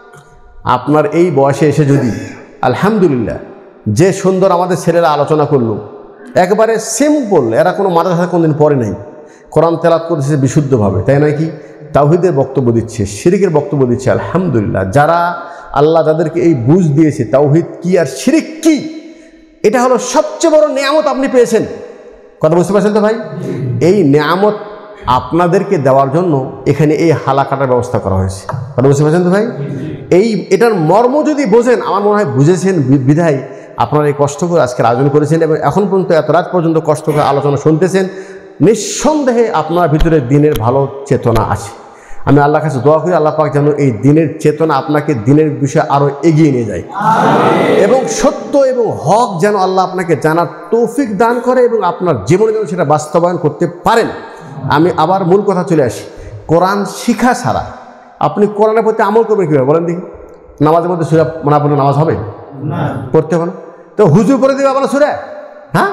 আপনার এই বয়সে এসে যদি আলহামদুলিল্লাহ যে সুন্দর আমাদের ছেলেরা আলোচনা করলো, একবারে সিম্পল, এরা কোনো মাদ্রাসা কোনোদিন পড়ে নাই, কোরআন তেলাওয়াত করতেছে বিশুদ্ধভাবে, তাই নয় কি? তাওহীদের বক্তব্য দিচ্ছে, শিরিকের বক্তব্য দিচ্ছে। আলহামদুলিল্লাহ, যারা আল্লাহ যাদেরকে এই বুঝ দিয়েছে তাওহীদ কি আর শিরিক কি, এটা হলো সবচেয়ে বড় নেয়ামত আপনি পেয়েছেন। কথা বুঝতে পারছেন তো ভাই? এই নেয়ামত আপনাদেরকে দেওয়ার জন্য এখানে এই হালাকাটার ব্যবস্থা করা হয়েছে। কথা বুঝতে পারছেন তো ভাই? এই এটার মর্ম যদি বোঝেন, আমার মনে হয় বুঝেছেন বিধায় আপনারা এই কষ্ট করে আজকের আয়োজন করেছেন এবং এখন পর্যন্ত এত রাত পর্যন্ত কষ্ট করে আলোচনা শুনতেছেন। নিঃসন্দেহে আপনার ভিতরে দিনের ভালো চেতনা আছে। আমি আল্লাহর কাছে দোয়া করি আল্লাহ পাক যেন এই দিনের চেতনা আপনাকে দিনের বিষয়ে আরও এগিয়ে নিয়ে যায় এবং সত্য এবং হক যেন আল্লাহ আপনাকে জানার তৌফিক দান করে এবং আপনার জীবনে যেন সেটা বাস্তবায়ন করতে পারেন। আমি আবার মূল কথা চলে আসি, কোরআন শিখা ছাড়া আপনি কোরআনের প্রতি আমল করবেন কীভাবে বলেন দেখি? নামাজের মধ্যে সূরা না পড়লে নামাজ হবে? পড়তে হবে না। তো হুজুর করে দেবে আপনার সূরা? হ্যাঁ,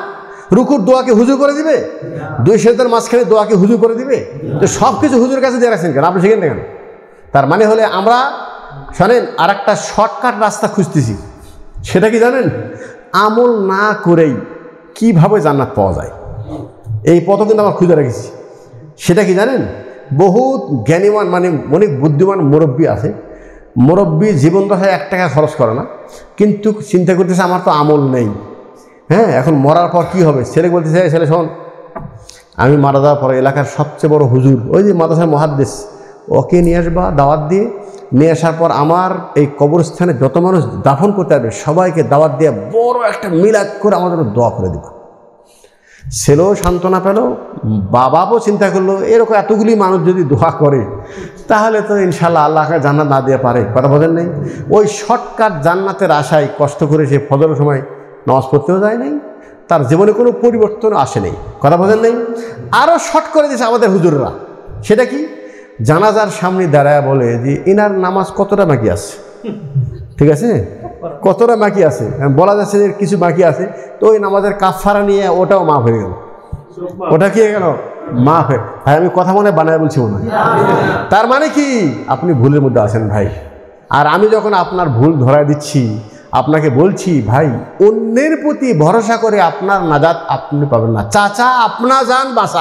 রুকুর দোয়াকে হুজুর করে দিবে? দুই সেজদার মাঝখানে দোয়াকে হুজুর করে দিবে? তো সব কিছু হুজুরের কাছে দিয়ে রাখছেন কেন? আপনি শিখেন না কেন? তার মানে হলে আমরা শোনেন আর একটা শর্টকাট রাস্তা খুঁজতেছি। সেটা কি জানেন? আমল না করেই কিভাবে জান্নাত পাওয়া যায়, এই পথও কিন্তু আমরা খুঁজে রেখেছি। সেটা কি জানেন? বহুত জ্ঞানীমান মানে অনেক বুদ্ধিমান মুরব্বী আছে, মুরব্বী জীবন দশায় এক টাকা খরচ করে না, কিন্তু চিন্তা করতেছে আমার তো আমল নেই। হ্যাঁ, এখন মরার পর কি হবে? ছেলে বলতেছে, ছেলে শোন, আমি মারা যাওয়ার পরে এলাকার সবচেয়ে বড় হুজুর ওই যে মাদ্রাসার মুহাদ্দিস, ওকে নিয়ে আসবা দাওয়াত দিয়ে। নিয়ে আসার পর আমার এই কবরস্থানে যত মানুষ দাফন করতে পারবে সবাইকে দাওয়াত দিয়ে বড় একটা মিলাদ করে আমাদের দোয়া করে দেবা। ছেলেও সান্ত্বনা পেল, বাবাও চিন্তা করলো এরকম এতগুলি মানুষ যদি দোয়া করে তাহলে তো ইনশাল্লাহ আল্লাহকে জান্নাত না দিয়ে পারে। কথা বোঝেন নেই? ওই শর্টকাট জান্নাতের আশায় কষ্ট করে সে ফজরের সময় নামাজ পড়তেও যায় নাই, তার জীবনে কোনো পরিবর্তন আসে নেই। কথা বোঝেন নেই? আরও শর্ট করে দিয়েছে আমাদের হুজুররা। সেটা কি? জানাজার সামনে দাঁড়ায় বলে যে ইনার নামাজ কতটা বাকি আছে, ঠিক আছে, কতটা বাকি আছে, বলা যাচ্ছে যে কিছু বাকি আছে, তো ওই নামাজের কাফারা নিয়ে ওটাও মাফ হয়ে গেল। ওটা কি হয়ে গেল? মাফ হয়ে। ভাই আমি কথা মনে বানায় বলছি মনে হয়। তার মানে কি? আপনি ভুলের মধ্যে আছেন ভাই। আর আমি যখন আপনার ভুল ধরায় দিচ্ছি, আপনাকে বলছি ভাই অন্যের প্রতি ভরসা করে আপনার নাজাত আপনি পাবেন না। চাচা আপনা যান বাসা,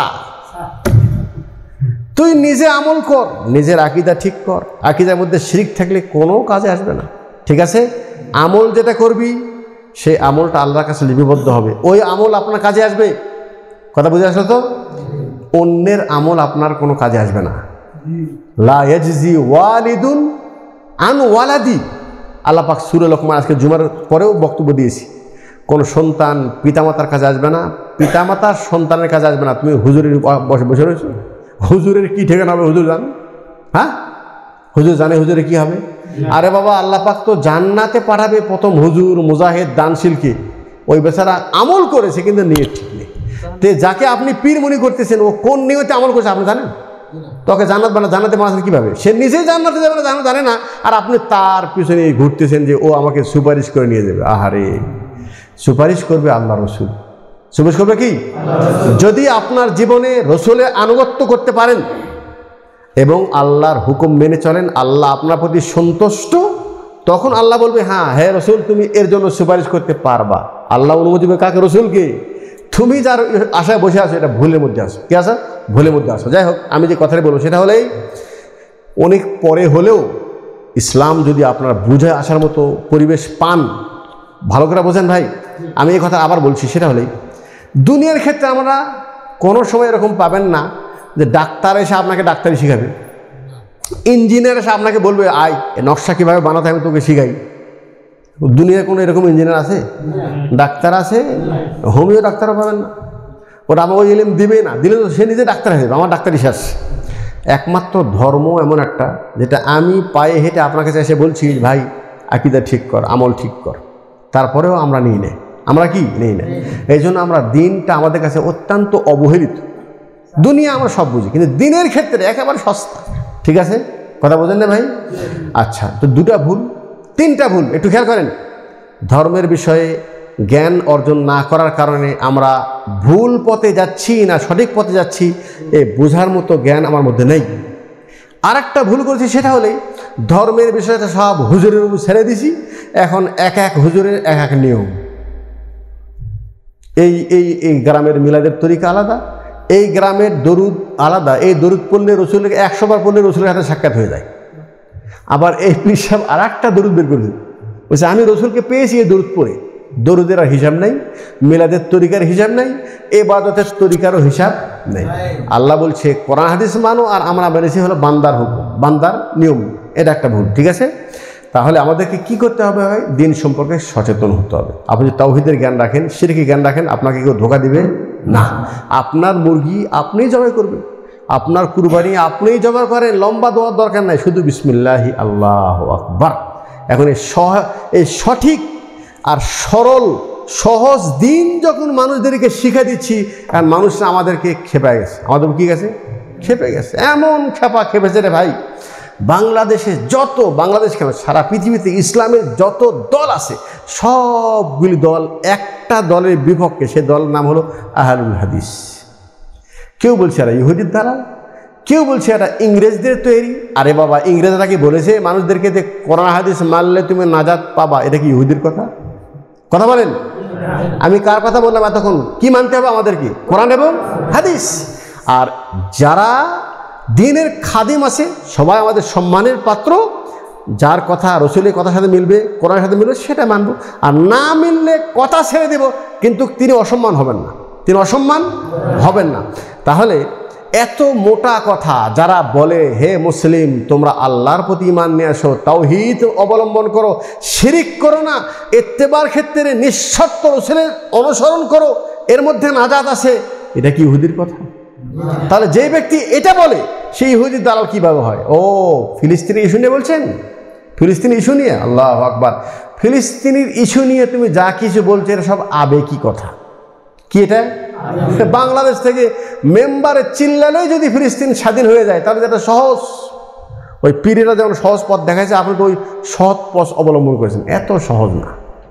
তুই নিজে আমল কর, নিজের আকীদা ঠিক কর। আকীদার মধ্যে শিরক থাকলে কোনো কাজে আসবে না, ঠিক আছে? আমল যেটা করবি সেই আমলটা আল্লাহর কাছে লিপিবদ্ধ হবে, ওই আমল আপনার কাজে আসবে। কথা বুঝে আসলো তো? অন্যের আমল আপনার কোনো কাজে আসবে না। লা ইয়াজজি ওয়ালিদুন আন ওয়ালাদি, আল্লাহ পাক সূরা লোকমান আজকে জুমার পরেও বক্তব্য দিয়েছি। কোন সন্তান পিতামাতার কাছে আসবে না, পিতামাতার সন্তানের কাছে আসবে না। তুমি হুজুরের বসে বসে রয়েছো, হুজুরের কি ঠিকানা হবে হুজুর জানে? হ্যাঁ, হুজুর জানে হুজুরে কি হবে? আরে বাবা, আল্লাহ পাক তো জান্নাতে পাঠাবে প্রথম হুজুর মুজাহিদ দানশীলকে। ওই বেচারা আমল করেছে কিন্তু নিয়ত ঠিক নেই। তে যাকে আপনি পীর মনি করতেছেন ও কোন নিয়তে আমল করছে আপনি জানেন? তোকে জান্নাত বানা জান্নাতে বানাচ্ছেন কীভাবে? সে নিজেই জান্নাতে যাবে না, জানা জানে না, আর আপনি তার পিছনে ঘুরতেছেন যে ও আমাকে সুপারিশ করে নিয়ে যাবে। আহারে, সুপারিশ করবে আল্লাহ রসুল। সুপারিশ করবে কি? যদি আপনার জীবনে রসুলের আনুগত্য করতে পারেন এবং আল্লাহর হুকুম মেনে চলেন, আল্লাহ আপনার প্রতি সন্তুষ্ট, তখন আল্লাহ বলবে হ্যাঁ হ্যাঁ রসুল তুমি এর জন্য সুপারিশ করতে পারবা। আল্লাহ অনুমতি দেবে কাকে? রসুলকে। তুমি যার আশায় বসে আছো এটা ভুলের মধ্যে আসো। কি আসো? ভুলের মধ্যে আসো। যাই হোক, আমি যে কথাটা বলবো সেটা হলেই অনেক পরে হলেও ইসলাম যদি আপনারা বুঝে আসার মতো পরিবেশ পান, ভালো করে বোঝেন ভাই। আমি এই কথা আবার বলছি, সেটা হলেই দুনিয়ার ক্ষেত্রে আমরা কোনো সময় এরকম পাবেন না যে ডাক্তার এসে আপনাকে ডাক্তারি শিখাবে, ইঞ্জিনিয়ার এসে আপনাকে বলবে আয় নকশা কীভাবে বানাতে আমি তোকে শিখাই। দুনিয়ার কোনো এরকম ইঞ্জিনিয়ার আছে? ডাক্তার আছে, হোমিও ডাক্তারও পাবেন না। ওটা আমাকে ওই ইলম দিবে না, দিলে তো সে নিজে ডাক্তার হয়ে যাবে, আমার ডাক্তারি শেষ। একমাত্র ধর্ম এমন একটা যেটা আমি পায়ে হেঁটে আপনার কাছে এসে বলছি ভাই আকীদা ঠিক কর, আমল ঠিক কর, তারপরেও আমরা নিই না। আমরা কি নেই না? এই জন্য আমরা দিনটা আমাদের কাছে অত্যন্ত অবহেলিত। দুনিয়া আমরা সব বুঝি, কিন্তু দিনের ক্ষেত্রে একেবারে সস্তা। ঠিক আছে, কথা বোঝেন না ভাই? আচ্ছা, তো দুটা ভুল, তিনটা ভুল একটু খেয়াল করেন। ধর্মের বিষয়ে জ্ঞান অর্জন না করার কারণে আমরা ভুল পথে যাচ্ছি না সঠিক পথে যাচ্ছি এ বোঝার মতো জ্ঞান আমার মধ্যে নেই। আর একটা ভুল করেছি, সেটা হলেই ধর্মের বিষয়টা সব হুজুরের উপর ছেড়ে দিছি। এখন এক এক হুজুরের এক এক নিয়ম। এই এই এই গ্রামের মিলাদের তরিকা আলাদা, এই গ্রামের দরুদ আলাদা। এই দরুদ পড়লে রসুলের একশো বার পড়লে রসুলের হাতে সাক্ষাৎ হয়ে যায়। আবার এই পীর সাহেব আর একটা দরুদ বের করে বলছে আমি রসুলকে পেয়েছি এই দরুদ পড়ে। দরুদের আর হিসাব নাই, মিলাদের তরিকার হিসাব নাই, ইবাদতের তরিকারও হিসাব নেই। আল্লাহ বলছে কোরআন হাদিস মানো, আর আমরা মেনেছি হলো বান্দার হুকুম, বান্দার নিয়ম। এটা একটা ভুল। ঠিক আছে, তাহলে আমাদেরকে কি করতে হবে? ভাই দিন সম্পর্কে সচেতন হতে হবে। আপনি যদি তাওহীদের জ্ঞান রাখেন, শিরকি জ্ঞান রাখেন, আপনাকে কেউ ধোঁকা দিবে না। আপনার মুরগি আপনিই জবাই করবেন, আপনার কুরবানি আপনিই জবাই করেন, লম্বা দোয়ার দরকার নাই, শুধু বিসমিল্লাহি আল্লাহু আকবার। এখন এই সহ এই সঠিক আর সরল সহজ দিন যখন মানুষদেরকে শিখে দিচ্ছি, আর মানুষরা আমাদেরকে খেপে গেছে, আমাদের কি গেছে? খেপে গেছে। এমন খেপা খেপেছে রে ভাই, বাংলাদেশে যত, বাংলাদেশ কেন সারা পৃথিবীতে ইসলামের যত দল আছে সবগুলি দল একটা দলের বিপক্ষে, সে দলের নাম হলো আহলুল হাদিস। কেউ বলছে এরা ইহুদির দালাল, কেউ বলছে এটা ইংরেজদের তৈরি। আরে বাবা, ইংরেজরা কি বলেছে মানুষদেরকে যে কোরআন হাদিস মানলে তুমি নাজাত পাবা? এটা কি ইহুদির কথা? কথা বলেন। আমি কার কথা বললাম এতক্ষণ? কি মানতে হবে আমাদেরকে? কোরআন এবং হাদিস। আর যারা দ্বীনের খাদিম আছে সবাই আমাদের সম্মানের পাত্র। যার কথা রসুলের কথার সাথে মিলবে, কোরআনের সাথে মিলবে, সেটা মানব। আর না মিললে কথা ছেড়ে দেব, কিন্তু তিনি অসম্মান হবেন না, তিনি অসম্মান হবেন না। তাহলে এত মোটা কথা যারা বলে, হে মুসলিম তোমরা আল্লাহর প্রতি ঈমান নিয়ে আসো, তাওহীদ অবলম্বন করো, শিরিক করো না, ইত্তেবার ক্ষেত্রে নিঃশর্ত রসুলের অনুসরণ করো, এর মধ্যে নাজাত আছে, এটা কি ইহুদির কথা? তাহলে যে ব্যক্তি এটা বলে সেই ইহুদির দালাল কিভাবে হয়? ও ফিলিস্তিনি ইস্যু নিয়ে বলছেন? ফিলিস্তিনি ইস্যু নিয়ে? আল্লাহু আকবার। ফিলিস্তিনির ইস্যু নিয়ে তুমি যা কিছু বলছো এটা সব আবেগী কথা। কি এটা? বাংলাদেশ থেকে মেম্বারে চিল্লালেই যদি ফিলিস্তিন স্বাধীন হয়ে যায় তাহলে যেটা সহজ, ওই পীরেরা যেমন সহজ পথ দেখাচ্ছে, আপনি তো ওই সৎ পথ অবলম্বন করেছেন। এত সহজ না,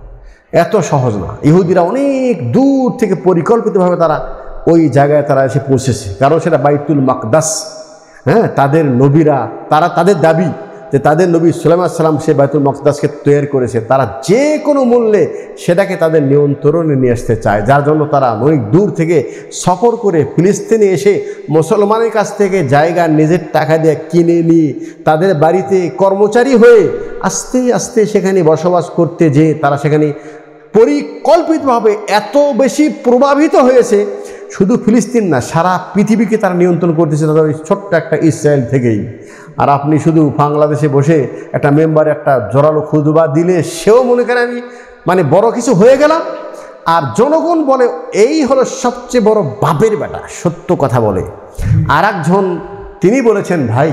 এত সহজ না। ইহুদিরা অনেক দূর থেকে পরিকল্পিতভাবে তারা ওই জায়গায় তারা এসে পৌঁছেছে, কারণ সেটা বাইতুল মাকদাস। হ্যাঁ, তাদের নবীরা, তারা তাদের দাবি যে তাদের নবী সুলাইমান সালাম সে বাইতুল মাকদাসকে তৈরি করেছে, তারা যে কোনো মূল্যে সেটাকে তাদের নিয়ন্ত্রণে নিয়ে আসতে চায়, যার জন্য তারা অনেক দূর থেকে সফর করে ফিলিস্তিনে এসে মুসলমানের কাছ থেকে জায়গা নিজের টাকা দিয়ে কিনে নিয়ে তাদের বাড়িতে কর্মচারী হয়ে আস্তে আস্তে সেখানে বসবাস করতে যেয়ে তারা সেখানে পরিকল্পিতভাবে এত বেশি প্রভাবিত হয়েছে, শুধু ফিলিস্তিন না সারা পৃথিবীকে তারা নিয়ন্ত্রণ করতেছে তাদের ওই ছোট্ট একটা ইসরায়েল থেকেই। আর আপনি শুধু বাংলাদেশে বসে একটা মেম্বার একটা জোরালো খুতবা দিলে সেও মনে করে আমি মানে বড় কিছু হয়ে গেলাম। আর জনগণ বলে এই হলো সবচেয়ে বড় বাপের বেটা, সত্য কথা বলে। আর একজন তিনি বলেছেন, ভাই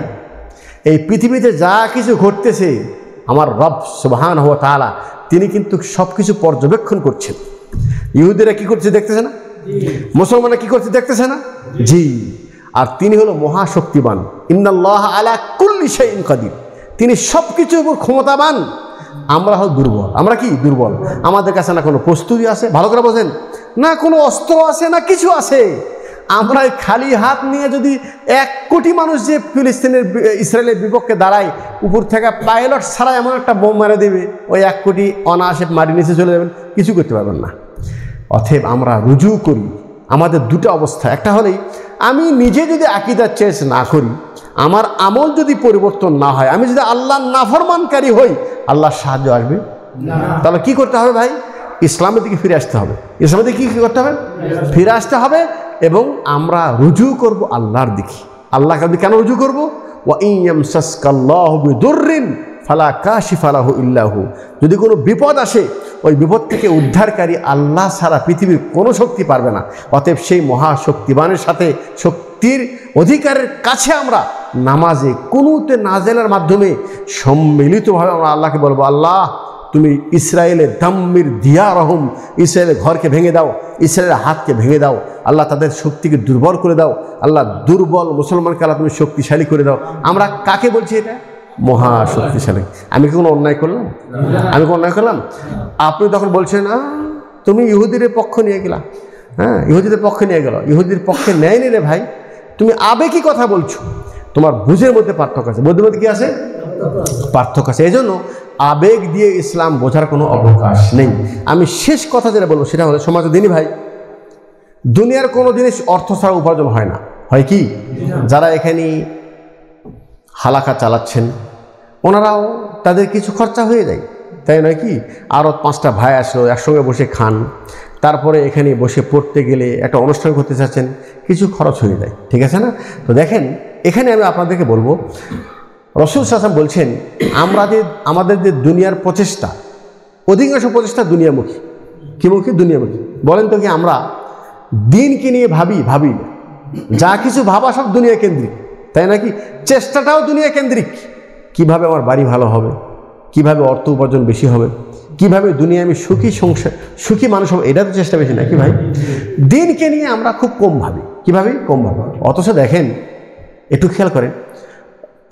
এই পৃথিবীতে যা কিছু ঘটতেছে আমার রব সুবহানাহু ওয়া তাআলা তিনি কিন্তু সব কিছু পর্যবেক্ষণ করছেন। ইহুদিরা কি করছে দেখতেছে না? মুসলমানরা কি করছে দেখতেছে না? জি। আর তিনি হলো মহাশক্তিমান, ইন্নাল্লাহা আলা কুল্লি শাইইন কাদির, তিনি সব কিছুর উপর ক্ষমতাবান। আমরা হল দুর্বল। আমরা কি দুর্বল? আমাদের কাছে না কোনো প্রস্তুতি আছে, ভালো করে বোঝেন, না কোনো অস্ত্র আছে, না কিছু আছে। আমরা খালি হাত নিয়ে যদি এক কোটি মানুষ যে ফিলিস্তিনের ইসরায়েলের বিপক্ষে দাঁড়ায়, উপর থেকে পাইলট ছাড়া এমন একটা বোম মেরে দেবে, ওই এক কোটি অনায়াসে মাটির নিচে চলে যাবেন, কিছু করতে পারবেন না। অতএব আমরা রুজু করি। আমাদের দুটো অবস্থা, একটা হলেই আমি নিজে যদি আকীদা চেঞ্জ না করি, আমার আমল যদি পরিবর্তন না হয়, আমি যদি আল্লাহর নাফরমানকারী হই, আল্লাহর সাহায্য আসবে না। তাহলে কি করতে হবে ভাই? ইসলামের দিকে ফিরে আসতে হবে। ইসলামের দিকে কী করতে হবে? ফিরে আসতে হবে। এবং আমরা রুজু করব আল্লাহর দিকে। আল্লাহকে আমি কেন রুজু করবো? ওয়া ইন ইয়ামসাসকাল্লাহু বিদুররিন ফালা কাশিফা লাহু ইল্লা হু, যদি কোনো বিপদ আসে ওই বিপদ থেকে উদ্ধারকারী আল্লাহ ছাড়া পৃথিবীর কোনো শক্তি পারবে না। অতএব সেই মহাশক্তিমানের সাথে শক্তির অধিকারের কাছে আমরা নামাজে কুনুতে নাজেলার মাধ্যমে সম্মিলিতভাবে আমরা আল্লাহকে বলবো, আল্লাহ তুমি ইসরায়েলের দাম্মির দিয়ারহুম, ইসরায়েলের ঘরকে ভেঙে দাও, ইসরায়েলের হাতকে ভেঙে দাও, আল্লাহ তাদের শক্তিকে দুর্বল করে দাও, আল্লাহ দুর্বল মুসলমানকে আল্লাহ তুমি শক্তিশালী করে দাও। আমরা কাকে বলছি এটা? মহা শক্তিশালী। আমি কি কোনো অন্যায় করলাম? আমি কোনো অন্যায় করলাম? আপনি তখন বলছেন না তুমি ইহুদিদের পক্ষ নিয়ে গেলা। হ্যাঁ, ইহুদিদের পক্ষে নিয়ে গেল, ইহুদির পক্ষে নেয় নি রে ভাই, তুমি আবেগী কথা বলছো। তোমার বুঝের মধ্যে পার্থক্য আছে, বুঝের মধ্যে কি আছে? পার্থক্য আছে। এই জন্য আবেগ দিয়ে ইসলাম বোঝার কোনো অবকাশ নেই। আমি শেষ কথা যেটা বলবো সেটা হলো, সমাজ দিনী ভাই, দুনিয়ার কোনো জিনিস অর্থ ছাড়া উপার্জন হয় না। হয় কি? যারা এখানে হালাকা চালাচ্ছেন ওনারাও তাদের কিছু খরচা হয়ে যায়, তাই নয় কি? আরও পাঁচটা ভাই আসলো, একসঙ্গে বসে খান, তারপরে এখানে বসে পড়তে গেলে একটা অনুষ্ঠান করতে চাচ্ছেন, কিছু খরচ হয়ে যায়, ঠিক আছে না? তো দেখেন এখানে আমি আপনাদেরকে বলবো, রাসূল সাল্লাল্লাহু আলাইহি ওয়াসাল্লাম বলছেন আমরা যে আমাদের যে দুনিয়ার প্রচেষ্টা, অধিকাংশ প্রচেষ্টা দুনিয়ামুখী। কিমুখী? দুনিয়ামুখী। বলেন তো কি আমরা দিনকে নিয়ে ভাবি? ভাবি না। যা কিছু ভাবা সব দুনিয়া কেন্দ্রিক, তাই নাকি? চেষ্টাটাও দুনিয়া কেন্দ্রিক। কিভাবে আমার বাড়ি ভালো হবে, কিভাবে অর্থ উপার্জন বেশি হবে, কিভাবে দুনিয়া আমি সুখী সংসার সুখী মানুষ হবে, এটা তো চেষ্টা বেশি নাকি ভাই? দিনকে নিয়ে আমরা খুব কম ভাবি। কীভাবে? কম ভাবি। অথচ দেখেন, একটু খেয়াল করেন,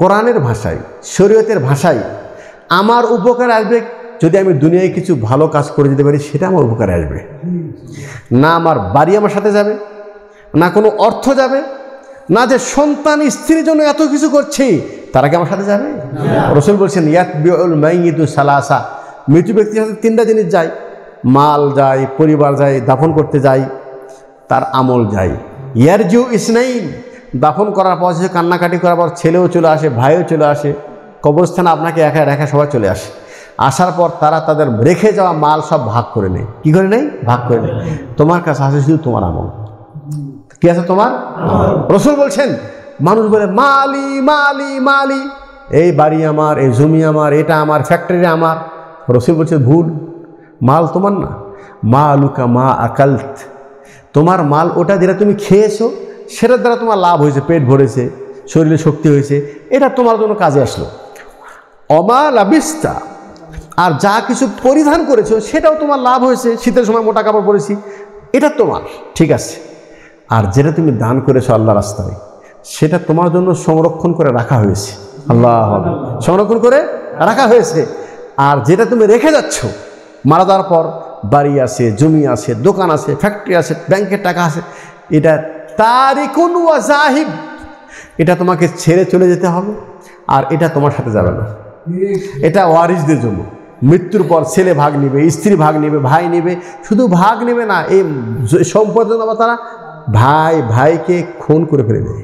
কোরআনের ভাষায়, শরীয়তের ভাষায় আমার উপকার আসবে যদি আমি দুনিয়ায় কিছু ভালো কাজ করে যেতে পারি, সেটা আমার উপকারে আসবে। না আমার বাড়ি আমার সাথে যাবে, না কোনো অর্থ যাবে, না যে সন্তান স্ত্রীর জন্য এত কিছু করছি তারা কি আমার সাথে যাবে? রাসূল বলছেন ইয়াতবিউল মাইয়িতু সালাসা, মৃত্যু ব্যক্তির সাথে তিনটা জিনিস যায়, মাল যায়, পরিবার যায়, দাফন করতে যায়, তার আমল যায়। ইয়ারজিউ ইসনাইন, দাফন করার পর সে কান্নাকাটি করার পর ছেলেও চলে আসে, ভাইও চলে আসে, কবরস্থানে আপনাকে একা রেখা সবাই চলে আসে। আসার পর তারা তাদের রেখে যাওয়া মাল সব ভাগ করে নেয়। কী করে নেয়? ভাগ করে নেয়। তোমার কাছে আসে শুধু তোমার আমল। কি আছে তোমার? রাসূল বলছেন, মানুষ বলে মালি মালি মালি, এই বাড়ি আমার, এই জমি আমার, এটা আমার, ফ্যাক্টরি আমার। রাসূল বলছে ভুল, মাল তোমার না, মালুকা মা আকালত, তোমার মাল ওটা যেটা তুমি খেয়েছো, সেটার দ্বারা তোমার লাভ হয়েছে, পেট ভরেছে, শরীরে শক্তি হয়েছে, এটা তোমার জন্য কাজে আসলো। অমা লাবিস্তা, আর যা কিছু পরিধান করেছো সেটাও তোমার লাভ হয়েছে, শীতের সময় মোটা কাপড় পরেছি, এটা তোমার, ঠিক আছে। আর যেটা তুমি দান করেছো আল্লাহ রাস্তায়, সেটা তোমার জন্য সংরক্ষণ করে রাখা হয়েছে। আল্লাহ সংরক্ষণ করে রাখা হয়েছে। আর যেটা তুমি রেখে যাচ্ছ, মারা যাওয়ার পর বাড়ি আছে, জমি আছে, দোকান আছে, ফ্যাক্টরি আছে, ব্যাংকের টাকা আছে, এটা তারিকুন ওয়া জাহিব, এটা তোমাকে ছেড়ে চলে যেতে হবে, আর এটা তোমার সাথে যাবে না। এটা ওয়ারিসদের জন্য, মৃত্যুর পর ছেলে ভাগ নেবে, স্ত্রী ভাগ নেবে, ভাই নেবে, শুধু ভাগ নেবে না, এই সম্পদের জন্য তারা ভাই ভাইকে খুন করে ফেলে দেয়,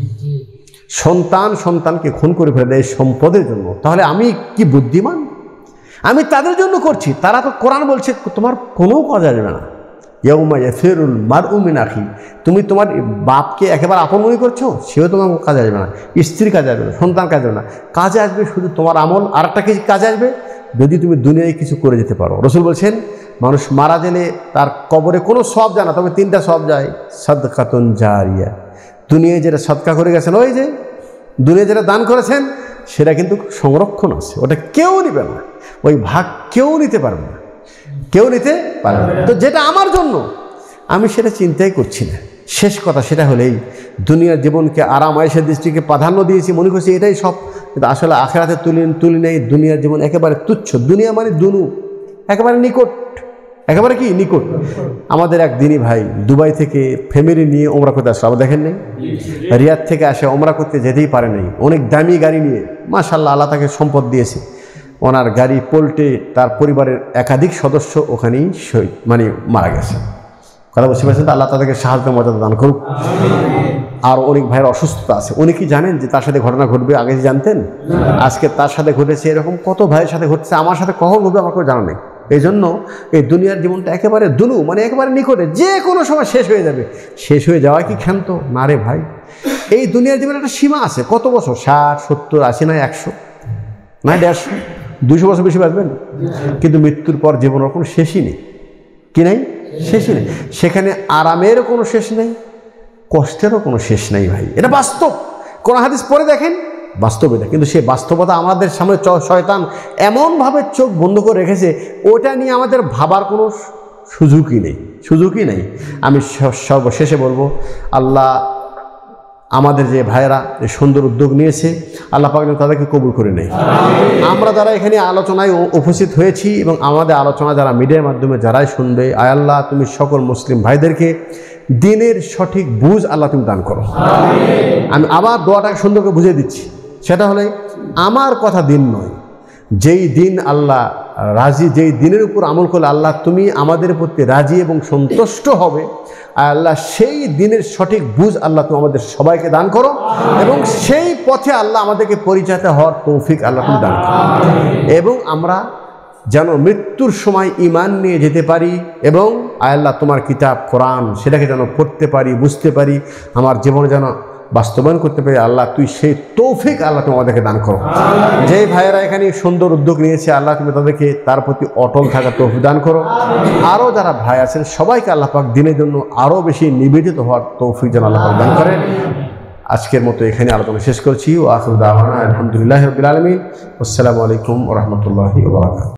সন্তান সন্তানকে খুন করে ফেলে দেয় সম্পদের জন্য। তাহলে আমি কি বুদ্ধিমান? আমি তাদের জন্য করছি, তারা তো কোরআন বলছে তোমার কোনো কাজ আসবে না। ইয়াউমা ইয়াফিরুল মারউ মিন আখি, তুমি তোমার বাপকে একেবারে আপন মনে করছো, সেও তোমার কাজে আসবে না, স্ত্রীর কাজে আসবে না, সন্তান কাজে আসবে না, কাজে আসবে শুধু তোমার আমল। আর একটা কিছু কাজে আসবে যদি তুমি দুনিয়ায় কিছু করে যেতে পারো। রাসূল বলছেন, মানুষ মারা গেলে তার কবরে কোনো সওয়াব যায় না, তবে তিনটা সওয়াব যায়। সাদকাতুন জারিয়া, দুনিয়ায় যেটা সদকা করে গেছেন, ওই যে দুনিয়ায় যেটা দান করেছেন, সেটা কিন্তু সংরক্ষণ আছে, ওটা কেউ নিবে না, ওই ভাগ কেউ নিতে পারবে না, কেউ নিতে পারবে না। তো যেটা আমার জন্য, আমি সেটা চিন্তাই করছি না। শেষ কথা সেটা হলেই, দুনিয়ার জীবনকে আরাম আয়েশের দৃষ্টিকে প্রাধান্য দিয়েছি, মনে করছি এটাই সব, কিন্তু আসলে আখিরাতে তুলি তুলি নেই। দুনিয়ার জীবন একেবারে তুচ্ছ, দুনিয়া মানে দুনু, একেবারে নিকট, একেবারে কি নিকট। আমাদের এক দিনই ভাই দুবাই থেকে ফ্যামিলি নিয়ে ওমরা করতে আসলো, আবার দেখেন নেই, রিয়াদ থেকে আসে, ওমরা করতে যেতেই পারে নাই, অনেক দামি গাড়ি নিয়ে, মাশাআল্লাহ আল্লাহ তাকে সম্পদ দিয়েছে। ওনার গাড়ি পল্টে তার পরিবারের একাধিক সদস্য ওখানেই শহীদ মানে মারা গেছে। কথা বুঝতে পারছেন তো? আল্লাহ তাদেরকে সাহায্য মর্যাদা দান করুক। আর অনেক ভাইয়ের অসুস্থতা আছে, উনি কি জানেন যে তার সাথে ঘটনা ঘটবে? আগে জানতেন? আজকে তার সাথে ঘটেছে, এরকম কত ভাইয়ের সাথে ঘটছে, আমার সাথে কখন ঘটবে আমার কেউ জানা নেই। এই জন্য এই দুনিয়ার জীবনটা একেবারে দুনু, মানে একেবারে নিকটে, যে কোনো সময় শেষ হয়ে যাবে। শেষ হয়ে যাওয়া কি ক্ষান্ত না রে ভাই? এই দুনিয়ার জীবনে একটা সীমা আছে, কত বছর? ষাট, সত্তর, আশি, নয় একশো, নয় দেড়শো, দুশো বছর বেশি বাঁচবেন। কিন্তু মৃত্যুর পর জীবনের কোনো শেষই নেই। কি নেই? শেষই নেই। সেখানে আরামেরও কোনো শেষ নেই, কষ্টেরও কোনো শেষ নেই ভাই, এটা বাস্তব। কোন হাদিস পড়ে দেখেন, বাস্তব এটা। কিন্তু সে বাস্তবতা আমাদের সামনে শয়তান এমনভাবে চোখ বন্ধ করে রেখেছে, ওটা নিয়ে আমাদের ভাবার কোনো সুযোগই নেই, সুযোগই নেই। আমি সর্বশেষে বলবো, আল্লাহ আমাদের যে ভাইয়েরা এই সুন্দর উদ্যোগ নিয়েছে, আল্লাহ পাক তাদেরকে কবুল করে নেয়। আমরা যারা এখানে আলোচনায় উপস্থিত হয়েছি এবং আমাদের আলোচনা যারা মিডিয়ার মাধ্যমে যারাই শুনবে, আয় আল্লাহ তুমি সকল মুসলিম ভাইদেরকে দিনের সঠিক বুঝ আল্লাহ তুমি দান করো। আমি আবার দোয়াটাকে সুন্দর করে বুঝিয়ে দিচ্ছি, সেটা হলে আমার কথা দিন নয়, যেই দিন আল্লাহ রাজি, যেই দিনের উপর আমল করলে আল্লাহ তুমি আমাদের প্রতি রাজি এবং সন্তুষ্ট হবে, আল্লাহ সেই দিনের সঠিক বুঝ আল্লাহ তুমি আমাদের সবাইকে দান করো, এবং সেই পথে আল্লাহ আমাদেরকে পরিচালিত হওয়ার তৌফিক আল্লাহ তুমি দান করো, এবং আমরা যেন মৃত্যুর সময় ঈমান নিয়ে যেতে পারি, এবং আল্লাহ তোমার কিতাব কোরআন সেটাকে যেন পড়তে পারি, বুঝতে পারি, আমার জীবনে যেন বাস্তবায়ন করতে পারি। আল্লাহ তুই সেই তৌফিক আল্লাহ তুমি আমাদেরকে দান করো। যে ভাইয়েরা এখানে সুন্দর উদ্যোগ নিয়েছে, আল্লাহ তুমি তাদেরকে তার প্রতি অটল থাকার তৌফিক দান করো। আরও যারা ভাই আছেন সবাইকে আল্লাহ পাক দিনের জন্য আরও বেশি নিবেদিত হওয়ার তৌফিক যেন আল্লাহ পাক দান করেন। আজকের মতো এখানে আলোচনা শেষ করছি। ও আখিরু দাওয়ানা আলহামদুলিল্লাহি রাব্বিল আলামিন। আসসালামু আলাইকুম ওয়া রাহমাতুল্লাহি ওয়া বারাকাতুহু।